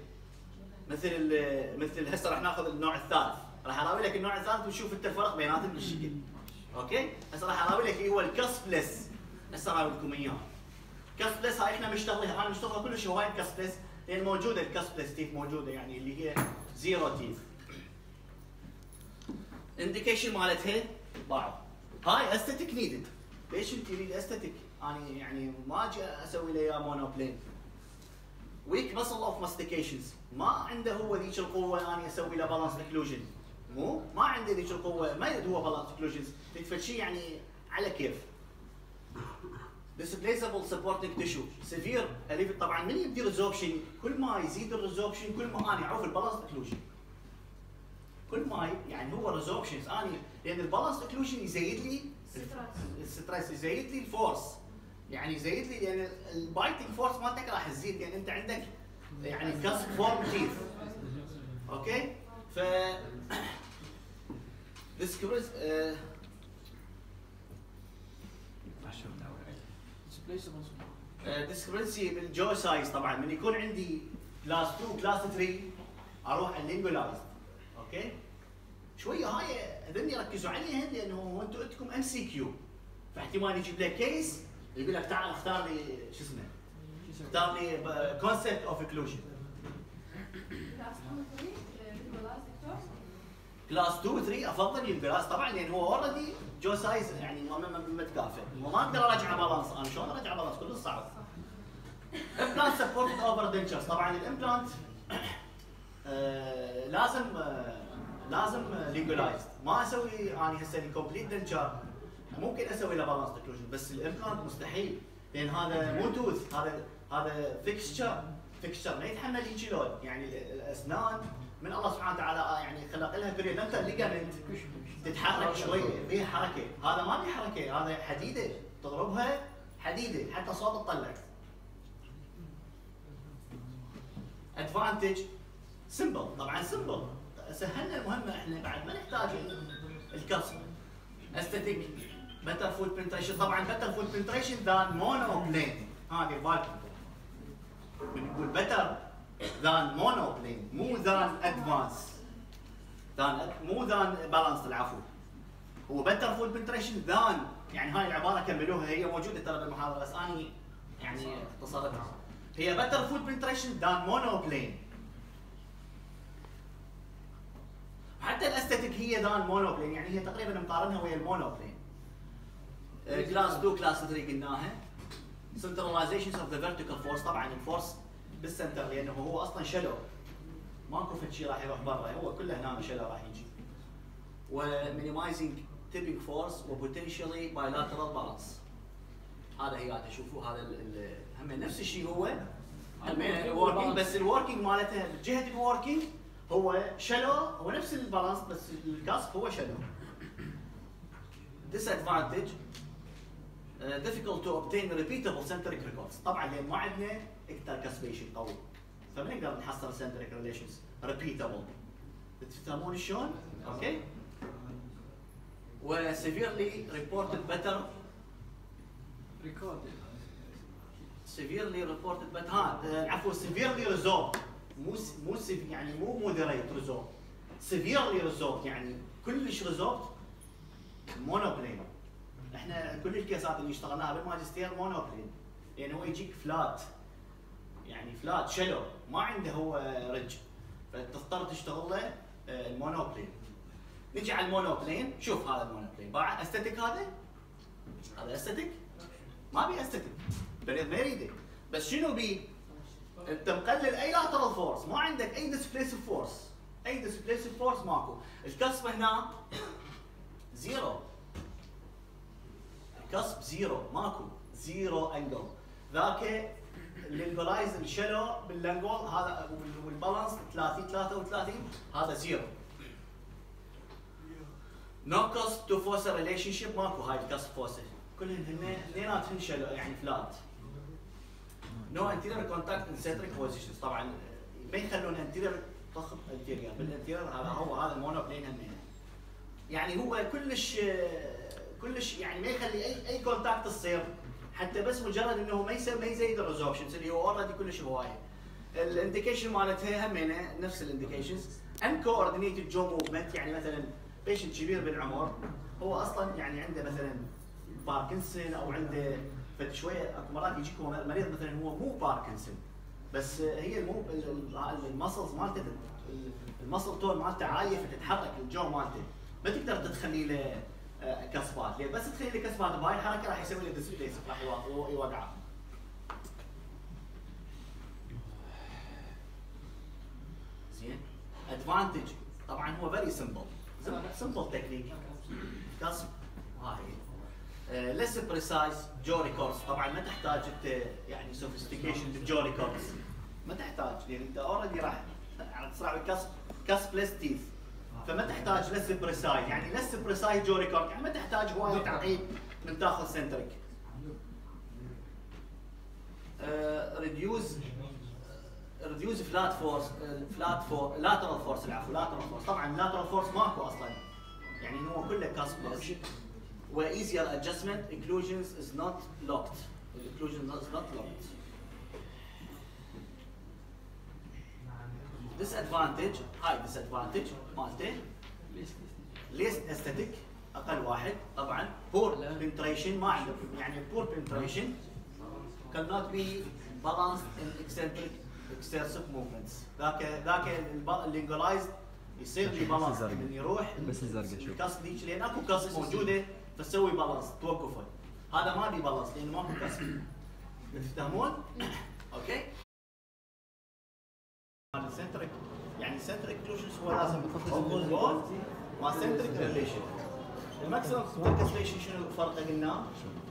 مثل هسه راح ناخذ النوع الثالث، راح اراوي لك النوع الثالث وتشوف انت الفرق بيناتهم بالشكل. اوكي؟ هسه راح اراوي لك اللي هو الكاسبلس، هسه اراوي لكم اياه. كاسبلس هاي احنا مشتغلها، انا مشتغلها كلش هواي كاسبلس لان موجوده الكاسبلس تيث موجوده يعني اللي هي زيرو تيث. انديكيشن مالتها بعض. هاي استاتيك نيدد. ليش انت تريد استاتيك؟ انا يعني ما اجي اسوي له اياه مونوبلين. ويك مسل اوف ماستيكيشنز، ما عنده هو ذيك القوه اني اسوي له بالانس اوكلوجن. ما عنده ذيك القوه، ما يريد هو بالانس اوكلوجنز، يريد شيء يعني على كيف. displaceable supporting tissue سيفير طبعا من يبدي ريزوربشن، كل ما يزيد الريزوربشن كل ما انا اعوف البالانس اوكلوجن. كل ما يعني هو ريزوربشنز اني لان البالانس اوكلوجن يزيد لي الستريس، يزيد لي الفورس، يعني يزيد لي لان البايتنج فورس مالتك راح تزيد لان انت عندك يعني كسب فورم تيث. اوكي؟ ف ديسكريبنسي بالجو سايز طبعا من يكون عندي كلاس 2 كلاس 3 اروح اللينجولايز. اوكي؟ شويه هاي هذني ركزوا عليها لانه انتم عندكم ام سي كيو، فاحتمال يجيب لك كيس يقول لك تعال اختار لي شو اسمه، اختار لي كونسبت اوف اوكلوجن. كلاس 2 و 3 افضل ينقلاس طبعا لان هو اوريدي جو سايز يعني متكافئ، وما اقدر ارجع بالانس، انا شلون ارجع بالانس؟ كله صعب. امبلانت سبورتد اوفر دنتشرز، طبعا الامبلانت لازم ليجولايزد، ما اسوي انا هسه كومبليت دنتشر، ممكن اسوي له بالانس اوكلوجن بس الامبلانت مستحيل لان هذا مو توث، هذا فيكستشر ما يتحمل هيك لود، يعني الاسنان من الله سبحانه وتعالى يعني خلق لها بريد، انت الليجامنت تتحرك شويه فيها حركه، هذا ما فيه حركه، هذا حديده تضربها حديده حتى صوت تطلع. ادفانتج سمبل، طبعا سمبل سهلنا المهمه، احنا بعد ما نحتاج الكسر. استاتيك بتر فود بنتريشن، طبعا بتر فود بنتريشن ذان مونو بلين، هذه بالكم بنقول بتر ذان مونو بلين مو ذان ادفانس، مو ذان بالانس، العفو هو بتر فود بنتريشن ذان، يعني هاي العباره كملوها هي موجوده ترى بالمحاضره بس اني يعني اختصرتها، هي بتر فود بنتريشن ذان مونو بلين. حتى الاستاتيك هي ذان مونو بلين، يعني هي تقريبا مقارنها ويا المونو بلين. كلاس 2 كلاس 3 قلناها. centralizations of the vertical force، طبعا الفورس بالسنتر لانه هو اصلا شلو ماكو فد شيء راح يروح برا، هو كله هنا شلو راح يجي. ومينيمايزنج تيبنج فورس وبوتنشالي بايلاترال بالانس، هذا هي تشوفوا هذا هم نفس الشيء هو الوركينج، بس الوركينج مالته جهه الوركينج هو شلو، هو نفس البالانس بس الكاسب هو شلو. disadvantage difficult to obtain repeatable centric records، طبعا لان ما عندنا اكتر كاسبيشن قوي فما نقدر نحصل centric relations repeatable. تفهمون شلون؟ اوكي؟ و severely reported better severely reported better عفوا severely resolved، مو يعني مو moderate resolved، severely resolved يعني كلش resolved مونوبلين. احنا كل الكيسات اللي اشتغلناها بالماجستير مونوبلين، يعني هو يجيك فلات، يعني فلات شلو ما عنده هو رج، فتضطر تشتغل له المونوبلين. نجي على المونوبلين، شوف هذا المونوبلين باع استاتيك، هذا استاتيك، ما بي استاتيك، المريض ما يريده، بس شنو بي؟ انت مقلل اي لاترال فورس، ما عندك اي ديسبليسيف فورس، اي ديسبليسيف فورس ماكو، الكسب هنا زيرو، الكسب زيرو ماكو، زيرو انجل، ذاك اللينجولايز الشلو باللانجول هذا والبالانس 33 هذا زيرو. نو كوست تو فورس ريليشن شيب، ماكو هاي الكسب فورس، كلهن هن اثنيناتهن يعني فلات. نو انتيرير كونتاكت ان سنتريك بوزيشنز، طبعا ما يخلون انتيرير ضخم انتيرير، بالانتيرير هذا المونو بلين همين. يعني هو كلش يعني ما يخلي اي كونتاكت تصير، حتى بس مجرد انه ما يزيد الريزوربشنز اللي هو اوريدي كلش هوايه. الانديكيشن مالتها همينه نفس الانديكيشنز. ان كوردينيتد جو موفمنت، يعني مثلا بيشنت كبير بالعمر هو اصلا يعني عنده مثلا باركنسون او عنده شويه اكو مرات يجيكم مريض مثلا هو مو باركنسون بس هي المسلز مالته المسل تون مالته عاليه فتتحرك الجو مالته، ما تقدر تدخلي له كسبات، ليه بس تخلي له كسبات بهاي الحركه راح يسوي له ديسبليس، راح يوقعه. زين ادفانتج طبعا هو فيري سمبل تكنيك كسب هاي ليس بريسايز جو ريكوردز، طبعا ما تحتاج انت يعني سوفيستيكيشن بالجو ريكوردز، ما تحتاج لان انت اوريدي راح تصير كسب ليس تيث، فما تحتاج ليس بريسايز، يعني ليس بريسايز جو ريكورد، يعني ما تحتاج هوايه تعقيد من تاخذ سنتريك. ريديوز فلات فورس لاترال فورس، العفو لاترال فورس، طبعا لاترال فورس ماكو اصلا، يعني هو كله كاسب و easier adjustment inclusions is not locked. Inclusion is not locked. Disadvantage هاي disadvantage مالته least aesthetic اقل واحد، طبعا poor penetration ما عنده يعني poor penetration cannot be balanced in eccentric extensive movements. ذاك اللينجولايزد يصير لي بالانس من يروح بس الزرقاء شوف الكاس ذيك لان اكو كاس موجوده فتسوي بالانس توقفه، هذا ما بي بالانس لانه ماكو كاس. تفهمون؟ اوكي؟ السنتريك يعني السنتريك كلوشنز هو لازم اوبن جول مع سنتريك ريليشن. الماكسيمم تركسبيشن شنو فرقه قلنا؟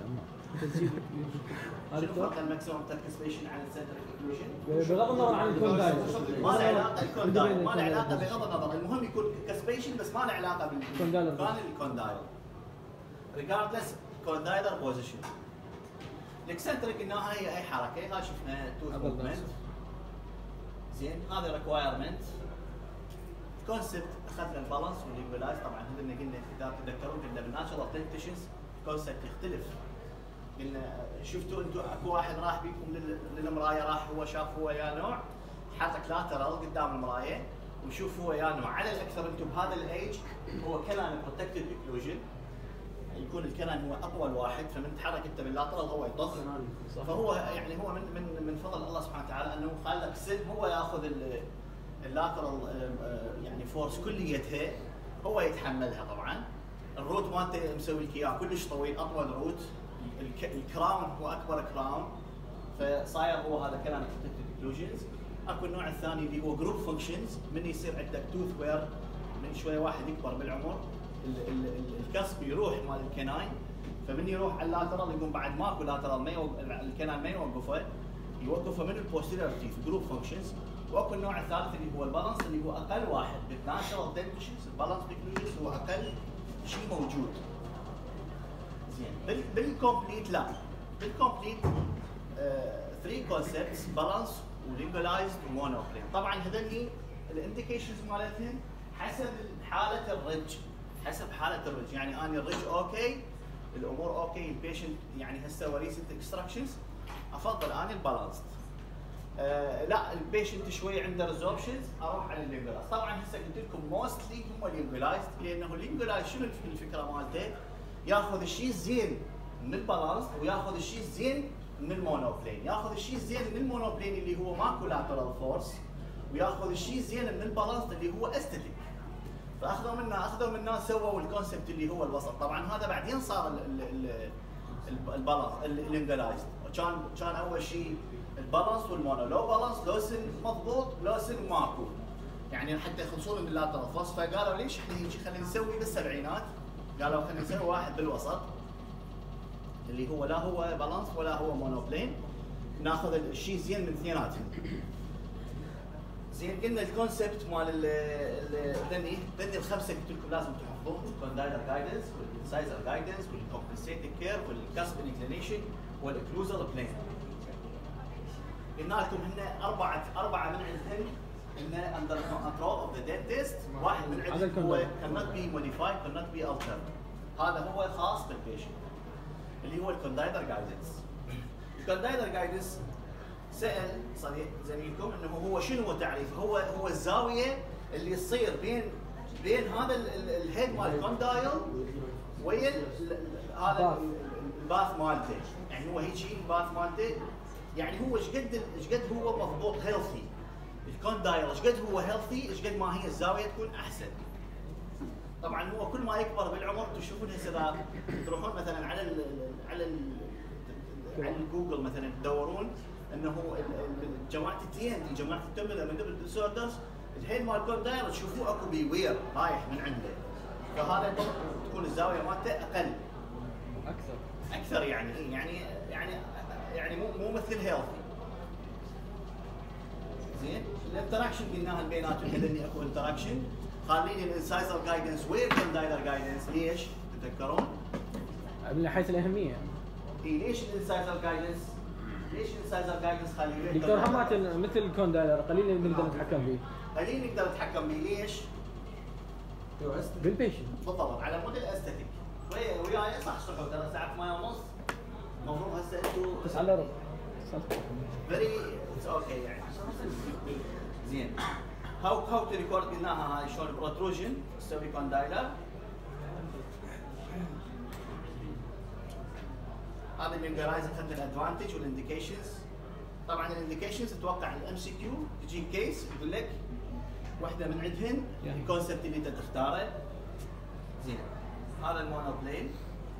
شنو فرق الماكسيمم تركسبيشن عن السنتريك كلوشن؟ بغض النظر عن الكوندايل ما له علاقه بالكوندايل، ما له علاقه بغض النظر، المهم يكون كسبيشن بس ما له علاقه بالكوندايل. ريجاردلس كوندايلر بوزيشن. الاكسنتريك انها هي اي حركه، هاي شفنا توث موفمنت. زين هذا ريكوايرمنت. كونسبت اخذنا البالانس والايكولايز، طبعا قلنا اذا تتذكرون قلنا بالناتشرال تكنيشنز كونسبت يختلف. قلنا شفتوا انتم اكو واحد راح بيكم للمرايه، راح هو شاف هو يا نوع حاطك لاترال قدام المرايه وشوف هو يا نوع، على الاكثر انتم بهذا الايج هو كلان بروتكتد اكلوجن، يكون الكلان هو اطول واحد، فمن تحرك انت باللاترال هو يضخ، فهو يعني هو من فضل الله سبحانه وتعالى انه خلق سن هو ياخذ اللاترال يعني فورس كليتها هو يتحملها. طبعا الروت مالته مسوي لك اياه كلش طويل، اطول روت، الكراون هو اكبر كراون، فصاير هو هذا كلام بروتكتد اكلوجنز. اكو النوع الثاني اللي هو جروب فانكشنز، من يصير عندك توث وير من شويه واحد يكبر بالعمر الكسب يروح مال الكناين، فمن يروح على اللاترال يقوم بعد ماكو لاترال الكناين ما يوقفه، يوقفه من البوستيريور تيث جروب فانكشنز. واكو النوع الثالث اللي هو البالانس اللي هو اقل واحد بالناتشرال دنتشنز، البالانس بيكلوجنز هو اقل شيء موجود. زين بالكومبليت لا، بالكومبليت 3 كونسبتس بالانس ولينجولايزد ومونوبلين. طبعا هذني الانديكيشنز مالتهم حسب حاله الرج، حسب حاله الرج، يعني انا الرج اوكي الامور اوكي البيشنت يعني هسه ريسنت اكستراكشنز افضل انا البالانسد. لا البيشنت شوي عنده ريزوربشنز اروح على اللينجولايز. طبعا هسه قلت لكم موستلي هم اللينجولايز، لانه اللينجولايز شنو الفكره مالته؟ ياخذ الشيء الزين من البالانس وياخذ الشيء الزين من المونوبلين، ياخذ الشيء الزين من المونوبلين اللي هو ماكو لاترال فورس، وياخذ الشيء الزين من البالانس اللي هو استاتيك. فاخذوا منا سووا الكونسبت اللي هو الوسط. طبعا هذا بعدين صار البالانس اللينجولايز. كان اول شيء البالانس والمونو، لو بالانس لو سن مضبوط لو سن ماكو، يعني حتى يخلصون من اللاترال فورس. فقالوا ليش احنا هيك خلينا نسوي بالسبعينات، قالوا خلينا نسوي واحد بالوسط اللي هو لا هو بالانس ولا هو مونوبلين، ناخذ الشيء زين من اثنيناتهم. زين قلنا الكونسبت مال ذني الخمسه قلت لكم لازم تحفظوهم: الكوندايلر جايدنس والانسايزر جايدنس والكومبنسيتنج كيرف والكاسب انكلينيشن والاكلوزال بلين. قلنا لكم هن اربعه من عندهم ان اندر كنترول اوف ذا دنتست، واحد من عندهم هو cannot be modified cannot be altered. هذا هو خاص بالبيشنت اللي هو الكوندايلر جايدنس. الكوندايلر جايدنس سأل صديق زميلكم انه هو شنو هو تعريفه؟ هو الزاويه اللي تصير بين هذا الهيد مال الكوندايل ويا هذا الباث مالته، يعني هو هيك الباث مالته، يعني هو ايش قد هو مضبوط هيلثي. الكوندايل ايش قد هو هيلثي ايش قد ما هي الزاويه تكون احسن. طبعا هو كل ما يكبر بالعمر تشوفون هسه تروحون مثلا على جوجل مثلا تدورون انه جماعه التي ان دي، جماعه التمبل مندبل ديسوردرز، الهيد مال كوندايل تشوفوه اكو بيوير رايح من عنده، فهذا تكون الزاويه مالته اقل اكثر يعني مو مثل هيلثي. زين الانتراكشن قلناها بيناتهم هذني اكو انتراكشن. خليني الانسايزر جايدنس ويا الكوندايلر جايدنس، ليش؟ تتذكرون؟ من حيث الاهميه. اي ليش الانسايزر جايدنس؟ ليش الانسايزر جايدنس خليه دكتور همات مثل الكوندايلر قليل نقدر نتحكم به. قليل نقدر نتحكم به، ليش؟ بالبيشنت. بالضبط على مود الاستاتيك. وياي صح صحوا ترى ساعه 8:30 المفروض هسه انتم 9:15. فيري اتس اوكي يعني. زين هاو تو ريكورد قلناها هاي شلون بروتروجن تسوي كوندايلر. هذا الميمورايز اخذنا الادفانتج والانديكيشنز. طبعا الانديكيشنز تتوقع الام سي كيو تجيك كيس يقول لك واحده من عندهن الكونسبت اللي انت تختاره. زين هذا المونوبلين.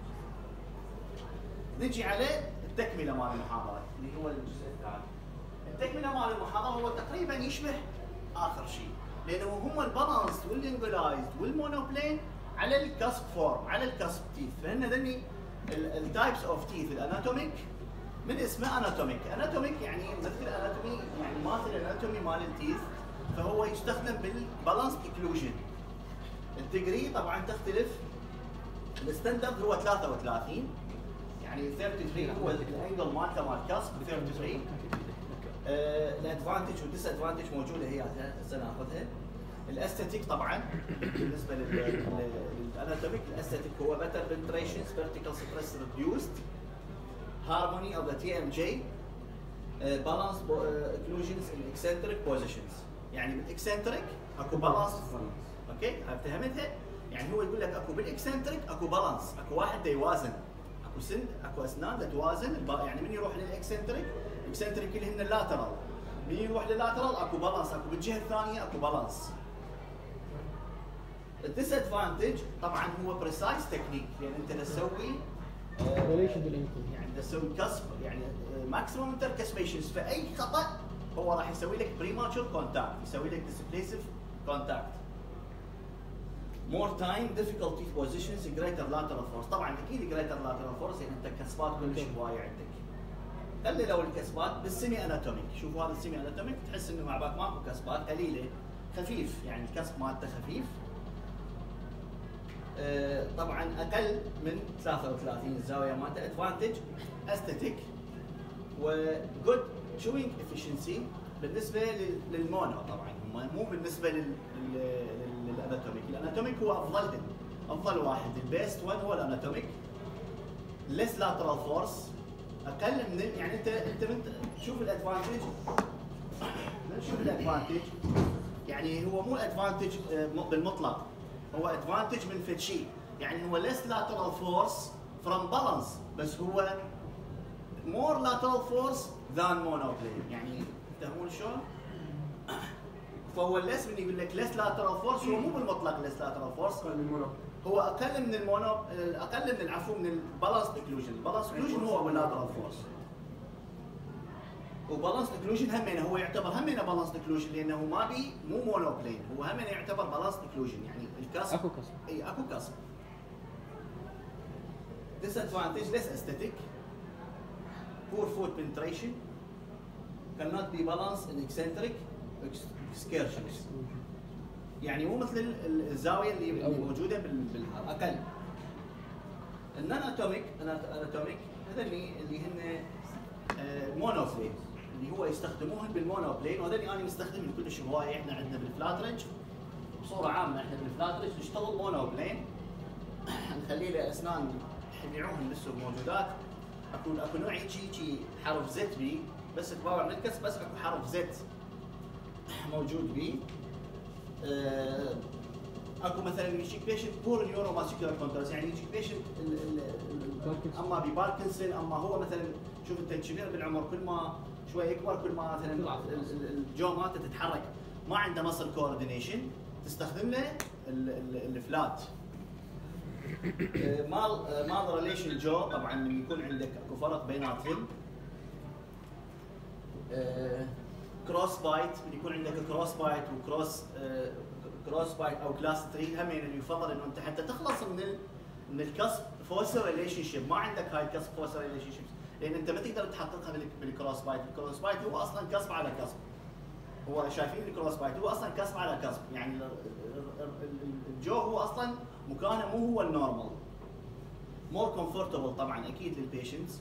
نجي على التكمله مال المحاضره اللي هو الجزء الثاني. التكمله مال المحاضره هو تقريبا يشبه اخر شيء، لانه هم البالانس والانجلايزد والمونوبلين على الكسب فورم، على الكسب تيث، فهن ذني التايبس اوف تيث. الاناتوميك من اسمه اناتوميك يعني مثل اناتومي، يعني ماثل الاناتومي مال التيث، فهو يستخدم بالبالانس اكلوجن. الديجري طبعا تختلف. الستاندرد هو 33 يعني 33 هو الانجل مالته مال كسب 33. الادفانتج والديس ادفانتج موجوده هي هسه ناخذها. الاستاتيك طبعا بالنسبه للاناتوميك، الاستاتيك هو better penetration, vertical stress reduced, harmony of the TMJ, balanced occlusions in eccentric positions. يعني بالاكسنتريك اكو بالانس. اوكي فهمتها؟ يعني هو يقول لك اكو بالاكسنتريك اكو بالانس، اكو واحد يوازن، اكو سن اكو اسنان توازن. يعني من يروح للاكسنتريك، الاكسنتريك اللي هن اللاترال، من يروح لللاترال اكو بالانس، اكو بالجهه الثانيه اكو بالانس. الديس ادفانتج طبعا هو بريسايز تكنيك، لان انت تسوي يعني تسوي كسب، يعني ماكسيموم انتركسبيشنز، فاي خطا هو راح يسوي لك بريماتشور كونتاكت، يسوي لك ديسبليسيف كونتاكت. more time, difficult teeth positions, greater lateral force. طبعا اكيد greater lateral force يعني انت كسبات كلش هوايه عندك. قللوا الكسبات بالسيمي اناتوميك. شوفوا هذا السيمي اناتوميك تحس انه مع بعض ماكو كسبات، قليله، خفيف، يعني الكسب مالته خفيف. طبعا اقل من 33 الزاويه مالته. ادفانتج استاتيك وجود تشوينج افشنسي بالنسبه للمونو. طبعا مو بالنسبه للاناتوميك. الاناتوميك هو افضل واحد، البيست وان هو الاناتوميك. ليس لاترال فورس، اقل من، يعني انت تشوف الادفانتج، نشوف الادفانتج، يعني هو مو ادفانتج بالمطلق، هو ادفانتج من فد شيء، يعني هو less lateral force from balance، بس هو more lateral force than monoplane. يعني تفهمون شلون؟ فهو less من يقول لك less lateral force، هو مو بالمطلق less lateral force، هو اقل من المونو، اقل من العفو من البالانس اوكلوجن. البالانس اوكلوجن هو اللاترال فورس، وبالانس اوكلوجن همينه هو يعتبر همينه بالانس اوكلوجن، لانه ما بي مو مونوبلين، هو همينه يعتبر بالانس اوكلوجن، يعني الكسب اكو كسب. اي اكو كسب. disadvantage less aesthetic, poor foot penetration, cannot be balanced in eccentric, اكسكيرشنز. يعني مو مثل الزاويه اللي موجوده بالاقل. الناناتوميك هذا اللي هن مونوبلين، اللي هو يستخدموهن بالمونوبلين، وهذا اللي انا مستخدمهم كلش هوايه. احنا عندنا بالفلاترج بصوره عامه، احنا بالفلاترج نشتغل مونوبلين، نخلي له اسنان نبيعوهن لسه موجودات. اكو نوع يجي حرف زت بي بس تباوع من الكسب، بس اكو حرف زت موجود بي. اكو مثلا يجيك بيشنت بور نيورو ماسكولار كونترز، يعني يجيك بيشنت اما بباركنسون، اما هو مثلا شوف انت كبير بالعمر، كل ما شوي يكبر كل ما مثلا الجو مالته تتحرك، ما عنده مصل كوردينيشن، تستخدم له الفلات. مال ريليشن جو طبعا من يكون عندك اكو فرق بيناتهم. كروس بايت، من يكون عندك كروس بايت كروس بايت او كلاس 3، همين اللي يفضل انه انت حتى تخلص من الكسب فوسر ريليشن شيب، ما عندك هاي الكسب فوسر ريليشن شيب، لان انت ما تقدر تحققها بالكروس بايت. الكروس بايت هو اصلا كسب على كسب، هو شايفين الكروس بايت هو اصلا كسب على كسب، يعني الجو هو اصلا مكانه مو هو النورمال. مور كومفورتبل طبعا اكيد للبيشنتس.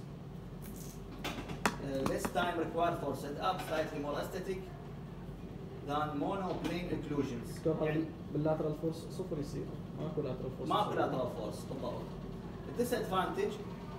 less time required for setup, slightly more aesthetic than monoplane occlusions. يعني باللاترال فورس صفر يصير، ماكو لاترال فورس. ماكو لاترال فورس بالضبط. الديسادفانتج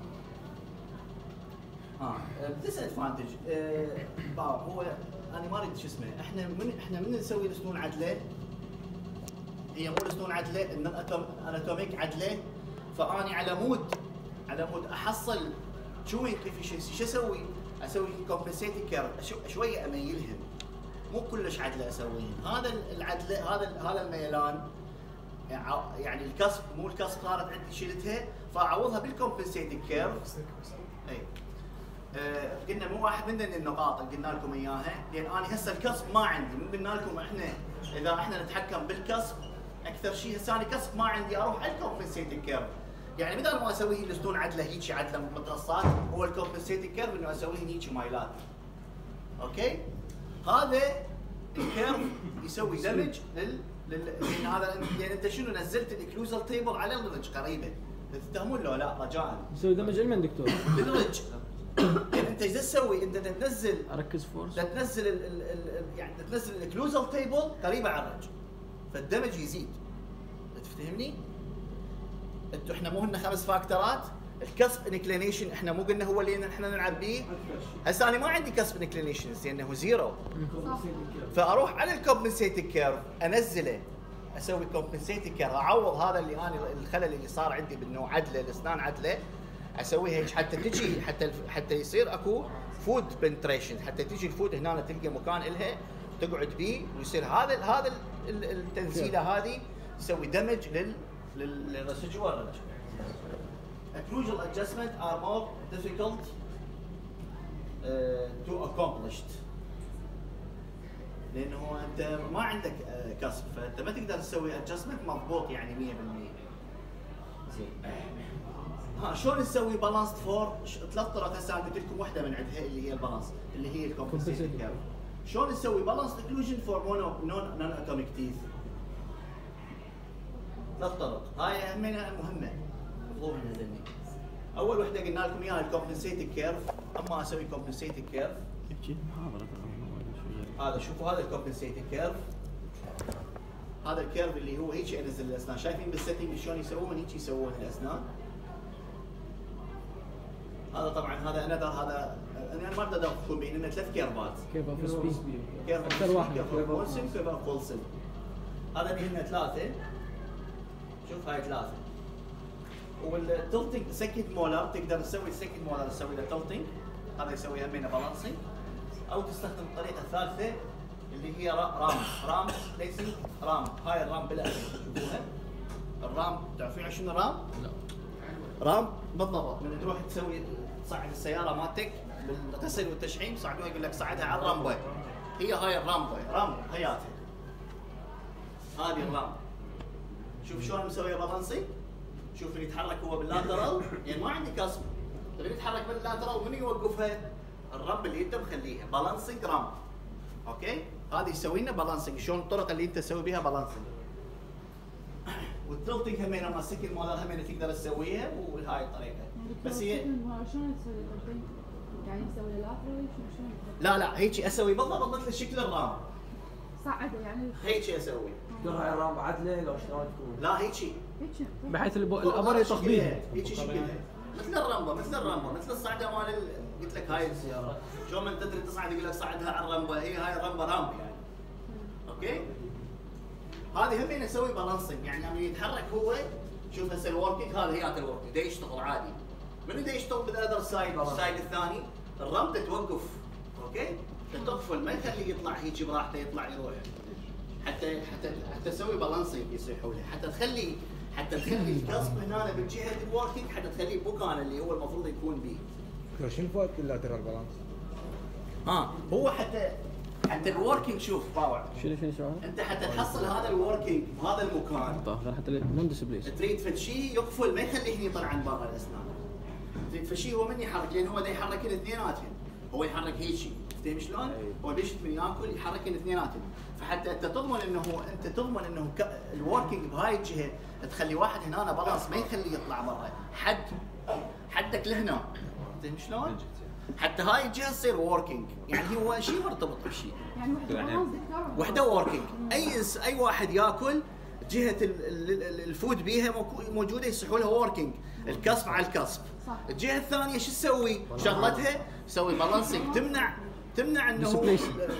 الديسادفانتج هو انا ما اريد شو اسمه، احنا من نسوي الاسنون عدله، هي مو الاسنون عدله، ان الاناتوميك عدله، فاني على مود احصل شوينج افشنسي. شو اسوي؟ اسوي كومبنسيتنج كيرف، شويه اميلهم، مو كلش عدله اسويهم. هذا العدله هذا الميلان، يعني الكسب مو الكسب صارت عندي شلتها، فاعوضها بالكومبنسيتنج كيرف. اي قلنا مو واحد من النقاط اللي قلنا لكم اياها، لان انا هسه الكسب ما عندي، مو قلنا لكم احنا اذا احنا نتحكم بالكسب اكثر شيء. هسه انا كسب ما عندي، اروح على الكومبنسيتنج كيرف. يعني بدل ما اسويه الاسنون عدله هيك عدله مترصات، هو الكومبنسيتنج كيرف انه اسويه هيك مايلات. اوكي؟ هذا الكيرف يسوي دمج لان هذا، لان انت شنو نزلت الاكلوزال تيبل على الرج قريبه، تتهمون له لا رجاء يسوي دمج لمن دكتور؟ بالرج. يعني انت ايش تسوي؟ انت تنزل اركز فورس، تنزل يعني تنزل الاكلوزال تيبل قريبه على الرج، فالدمج يزيد. تفهمني؟ انتوا احنا مو هن 5 فاكتورات، الكسب انكلينيشن احنا مو قلنا هو اللي احنا نلعب به. هسه انا ما عندي كسب انكلينيشن لانه زيرو، فاروح على الكومبنسيتنج كيرف انزله، اسوي كومبنسيتنج كيرف، اعوض هذا اللي انا الخلل اللي صار عندي بانه عدله الاسنان عدله، اسويها هيك حتى تجي حتى يصير اكو فود بنتريشن، حتى تجي الفود هنا تلقى مكان الها تقعد به، ويصير هذا التنزيله هذه تسوي دمج للريسيدوال ريليشن. Occlusal adjustment are more difficult to accomplished، لانه انت ما عندك كسب، فانت ما تقدر تسوي adjustment مضبوط يعني 100%. زين. شلون نسوي بالانس فور؟ 3 طرق هسه قلت لكم واحده من عندها اللي هي البالانس، اللي هي الكومبنسيتنج كيرف. شلون نسوي بالانس اوكلوجن فور نون اتوميك تيث؟ 3 طرق، هاي همينها مهمه مطلوب منها ذني. اول وحده قلنا لكم اياها الكومبنسيتنج كيرف. اما اسوي كومبنسيتنج كيرف، هذا شوفوا هذا الكومبنسيتنج كيرف، هذا الكيرف اللي هو هيك انزل الاسنان. شايفين بالسيتنج شلون يسوون؟ هيك يسوون الاسنان. هذا طبعا هذا انذر، هذا انا ما اقدر ادخل بين انه 3 كيرفات. كيف سبيد؟ كيرف اكثر واحد كيرف فولسن، كيرف فولسن. هذا اللي هن 3. شوف هاي 3. والتلتنج سكند مولر، تقدر تسوي السكند مولر تسوي له تلتنج، هذا يسوي همينه بالانسنج، او تستخدم الطريقه الثالثه اللي هي رام ليسنج رام. هاي الرام بالاخير تشوفوها. الرام تعرفين شنو الرام؟ لا. رام بالضبط من تروح تسوي تصعد السياره مالتك بالغسل والتشحيم، صعدوها يقول لك صعدها على الرامبوي. هي هاي الرامبوي، رام حياتها. هذه الرام. شوف شلون مسويه بالانسنج. شوف اللي يتحرك هو باللاترال، يعني ما عندي كسب. تبي تتحرك باللاترال من يوقفها؟ الرامب اللي انت مخليها بالانسنج رامب. اوكي؟ هذه يسوي لنا بالانسنج، شلون الطرق اللي انت تسوي بها بالانسنج. والتلتنج همينه مال السكن مال همينه تقدر تسويها وهاي الطريقه. بس هي شلون تسوي تلتنج؟ يعني يسوي لاترال شلون؟ لا هيك اسوي بالضبط مثل شكل الرام. صعده يعني هيك اسوي. هاي الرام عدله لو شلون تكون؟ لا هيك هيك بحيث الابر يطخ بيها. هيك شكلها مثل الرمبه مثل الصعده مال قلت لك هاي السياره شلون من تدري تصعد يقول لك صعدها على الرمبه، هي هاي الرمبه رامب يعني. اوكي؟ هذه همين اسوي بالانسنج، يعني لما يتحرك هو شوف هسه الوركينج هذا هي الوركينج دا يشتغل عادي. من دا يشتغل بالاذر سايد السايد الثاني الرمبه توقف. اوكي؟ تقفل ما تخليه يطلع هيك براحته يطلع يروح. حتى تسوي بالانسنج يصيحوا له، حتى تخلي القصب هنا بالجهه الوركينج، حتى تخليه بمكان اللي هو المفروض يكون به. شنو فوق اللاترال بالانس؟ هو حتى الوركينج شوف باور شنو سؤال؟ انت حتى تحصل هذا الوركينج بهذا المكان غير حتى مو ديسبليس تريد فد شيء يقفل ما يخليه يطلع عن برا الاسنان. تريد فد شيء هو من يحرك، لان هو دا يحرك الاثنيناتهم، هو يحرك هيك شيء، فهمت شلون؟ هو بيشت من ياكل يحرك الاثنيناتهم، فحتى انت تضمن انه الوركينج بهاي الجهه تخلي واحد هنا بالانس ما يخليه يطلع برا، حدك لهنا، فهمت شلون؟ حتى هاي الجهه تصير وركينج، يعني هو شيء مرتبط بشيء. يعني وحده وركينج، اي واحد ياكل جهه الفود بيها موجوده يصيحوا لها وركينج، الكسب على الكسب. الجهه الثانيه شو تسوي؟ شغلتها تسوي بالانسنج، تمنع انه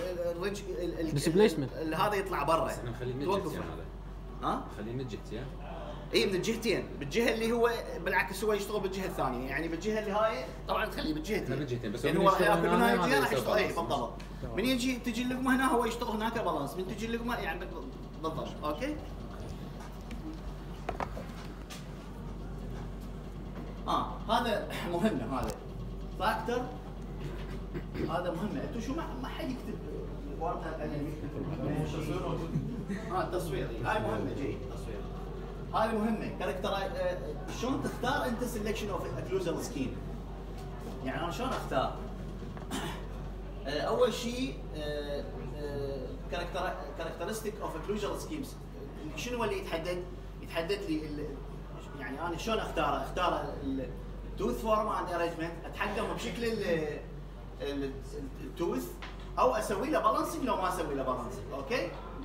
ديسبليسمنت هذا يطلع برا. نخليه من توقف الجهتين هذا. نخليه من الجهتين. اي من الجهتين، بالجهه اللي هو بالعكس هو يشتغل بالجهه الثانيه، يعني بالجهه اللي هاي طبعا تخليه بالجهتين بس لانه هو راح ياكل من هاي الجهه راح يشتغل. اي بالضبط. من تجي اللقمه هنا هو يشتغل هناك بالانس، من تجي اللقمه يعني بالضبط. اوكي؟ هذا مهمه، هذا فاكتور، هذا مهمه. انتم شو ما حد يكتب ورقه التصوير موجود. التصوير هاي مهمه جيد التصوير. هاي مهمه كاركتر. شلون تختار انت سelection اوف occlusal سكيم؟ يعني انا شلون اختار؟ اول شيء كاركترستيك اوف occlusal سكيمز شنو اللي يتحدد لي يعني انا شلون اختار التوث فورم اند ارينجمنت، اتحكم بشكل التوث او اسوي له بالانسنج لو ما اسوي له بالانسنج. اوكي؟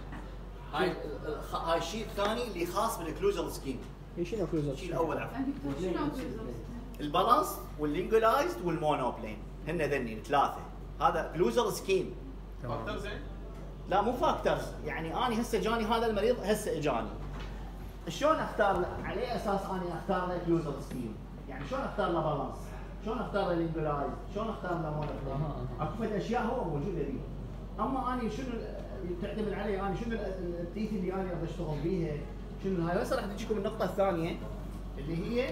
هاي الشيء الثاني اللي خاص بالاكلوجال سكيم. شنو اكلوجال؟ الشيء الاول عفوا البالانس واللينجولايزد والمونوبلين، هن ذني الثلاثه. هذا اكلوجال سكيم. فاكتور زين؟ لا مو فاكتورز، يعني انا هسه جاني هذا المريض هسه اجاني. شلون اختار على اساس انا اختار له اكلوجال سكيم؟ يعني شلون اختار له بالانس؟ شلون اختار له لينجولايزد؟ شلون اختار له مونوبلين؟ اكو فد اشياء هو موجوده بي. اما انا شنو تعتمد علي انا شنو التيث اللي انا ابغى اشتغل بيها، شنو هاي. هسه راح تجيكم النقطه الثانيه اللي هي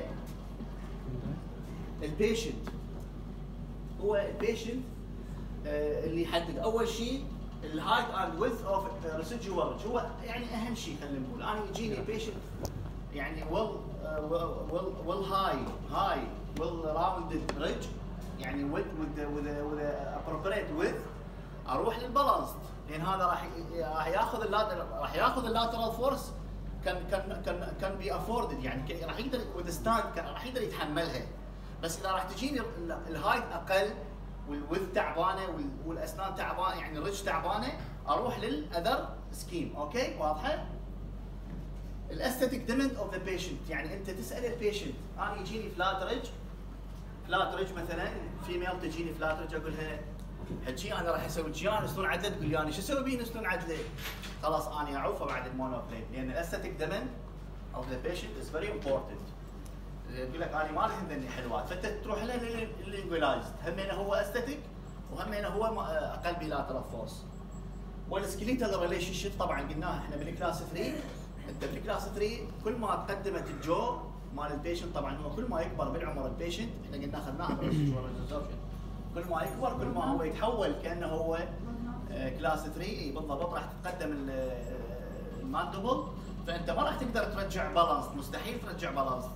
البيشنت. هو البيشنت اللي يحدد اول شيء الهايت اند ويدث اوف ريسيديوال ريدج. هو يعني اهم شيء خلينا نقول انا يجيني بيشنت يعني ويل هاي ويل راوندد ريدج، يعني with appropriate width، اروح للبالانس، لان هذا راح ياخذ اللاترال فورس كان بي افوردد، يعني راح يقدر وذستاند، راح يقدر يتحملها. بس اذا راح تجيني الهايت اقل والويث تعبانه والاسنان تعبانه، يعني الريدج تعبانه، اروح للاذر سكيم. اوكي؟ واضحه؟ الاستاتيك ديمند اوف ذا بيشنت، يعني انت تسال البيشنت انا يجيني فلات ريدج مثلا، فيميل تجيني فلات ريدج، اقول لها حجي انا راح اسوي جيان اسنون عدله، تقول لي انا شو اسوي بين اسنون عدله؟ خلاص انا اعوفه بعد المونوبلين، لان الاستاتيك ديمند اوف ذا بيشنت از فيري امبورتنت. يقول لك انا ما ذني حلوات، فانت تروح له لللينجولايزد، همينه هو استاتيك وهمينه هو اقل بلاترال فورس. والسكليتال ريليشن شيب طبعا قلناها احنا بالكلاس 3. انت بالكلاس 3 كل ما تقدمت الجو مال البيشنت، طبعا هو كل ما يكبر بالعمر البيشنت، احنا قلنا اخذناها بالريزرفيشن، كل ما يكبر كل ما هو يتحول كانه هو كلاس 3. اي بالضبط، راح تتقدم الماندبل، فانت ما راح تقدر ترجع بالانس، مستحيل ترجع بالانس،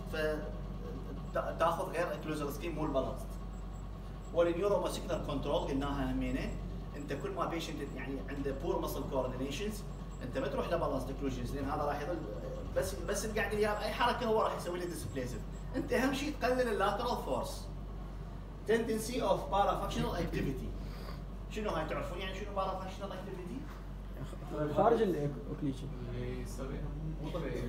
فتاخذ غير اكلوزال سكيم مو البالانس. والنيورو ماسكولار كنترول قلناها همينه، انت كل ما بيشنت يعني عنده بور مسل كوردينيشنز انت ما تروح لبالانس اوكلوجنز لان هذا راح يظل بس قاعد يلعب اي حركه هو راح يسوي له ديسبليسيف. انت اهم شيء تقلل اللاترال فورس. tendency of parafunctional activity. شنو هاي تعرفون يعني شنو parafunctional activity؟ خارج الاوكليجن. اللي يسويها مو طبيعي.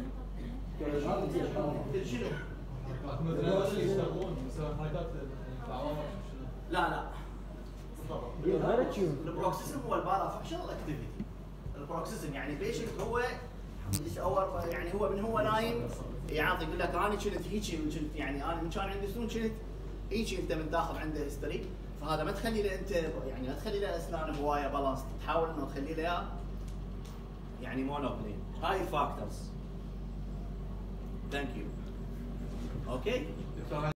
شنو؟ مثلا يشتغلون يسوون حركات العوامل شنو؟ لا غير تشيون. البروكسيزم هو البارافكشنال اكتيفيتي. البروكسيزم يعني بيشنت هو يعني هو من هو نايم يعطي يقول لك انا كنت هيجي كنت يعني انا من كان عندي سنون كنت هيجي انت من تاخذ عنده هيستوري فهذا ما تخلي له انت يعني ما تخلي له اسنان هوايه بالانس تحاول انه تخلي له يعني مونوبلين. هاي فاكتورز. ثانك يو. اوكي.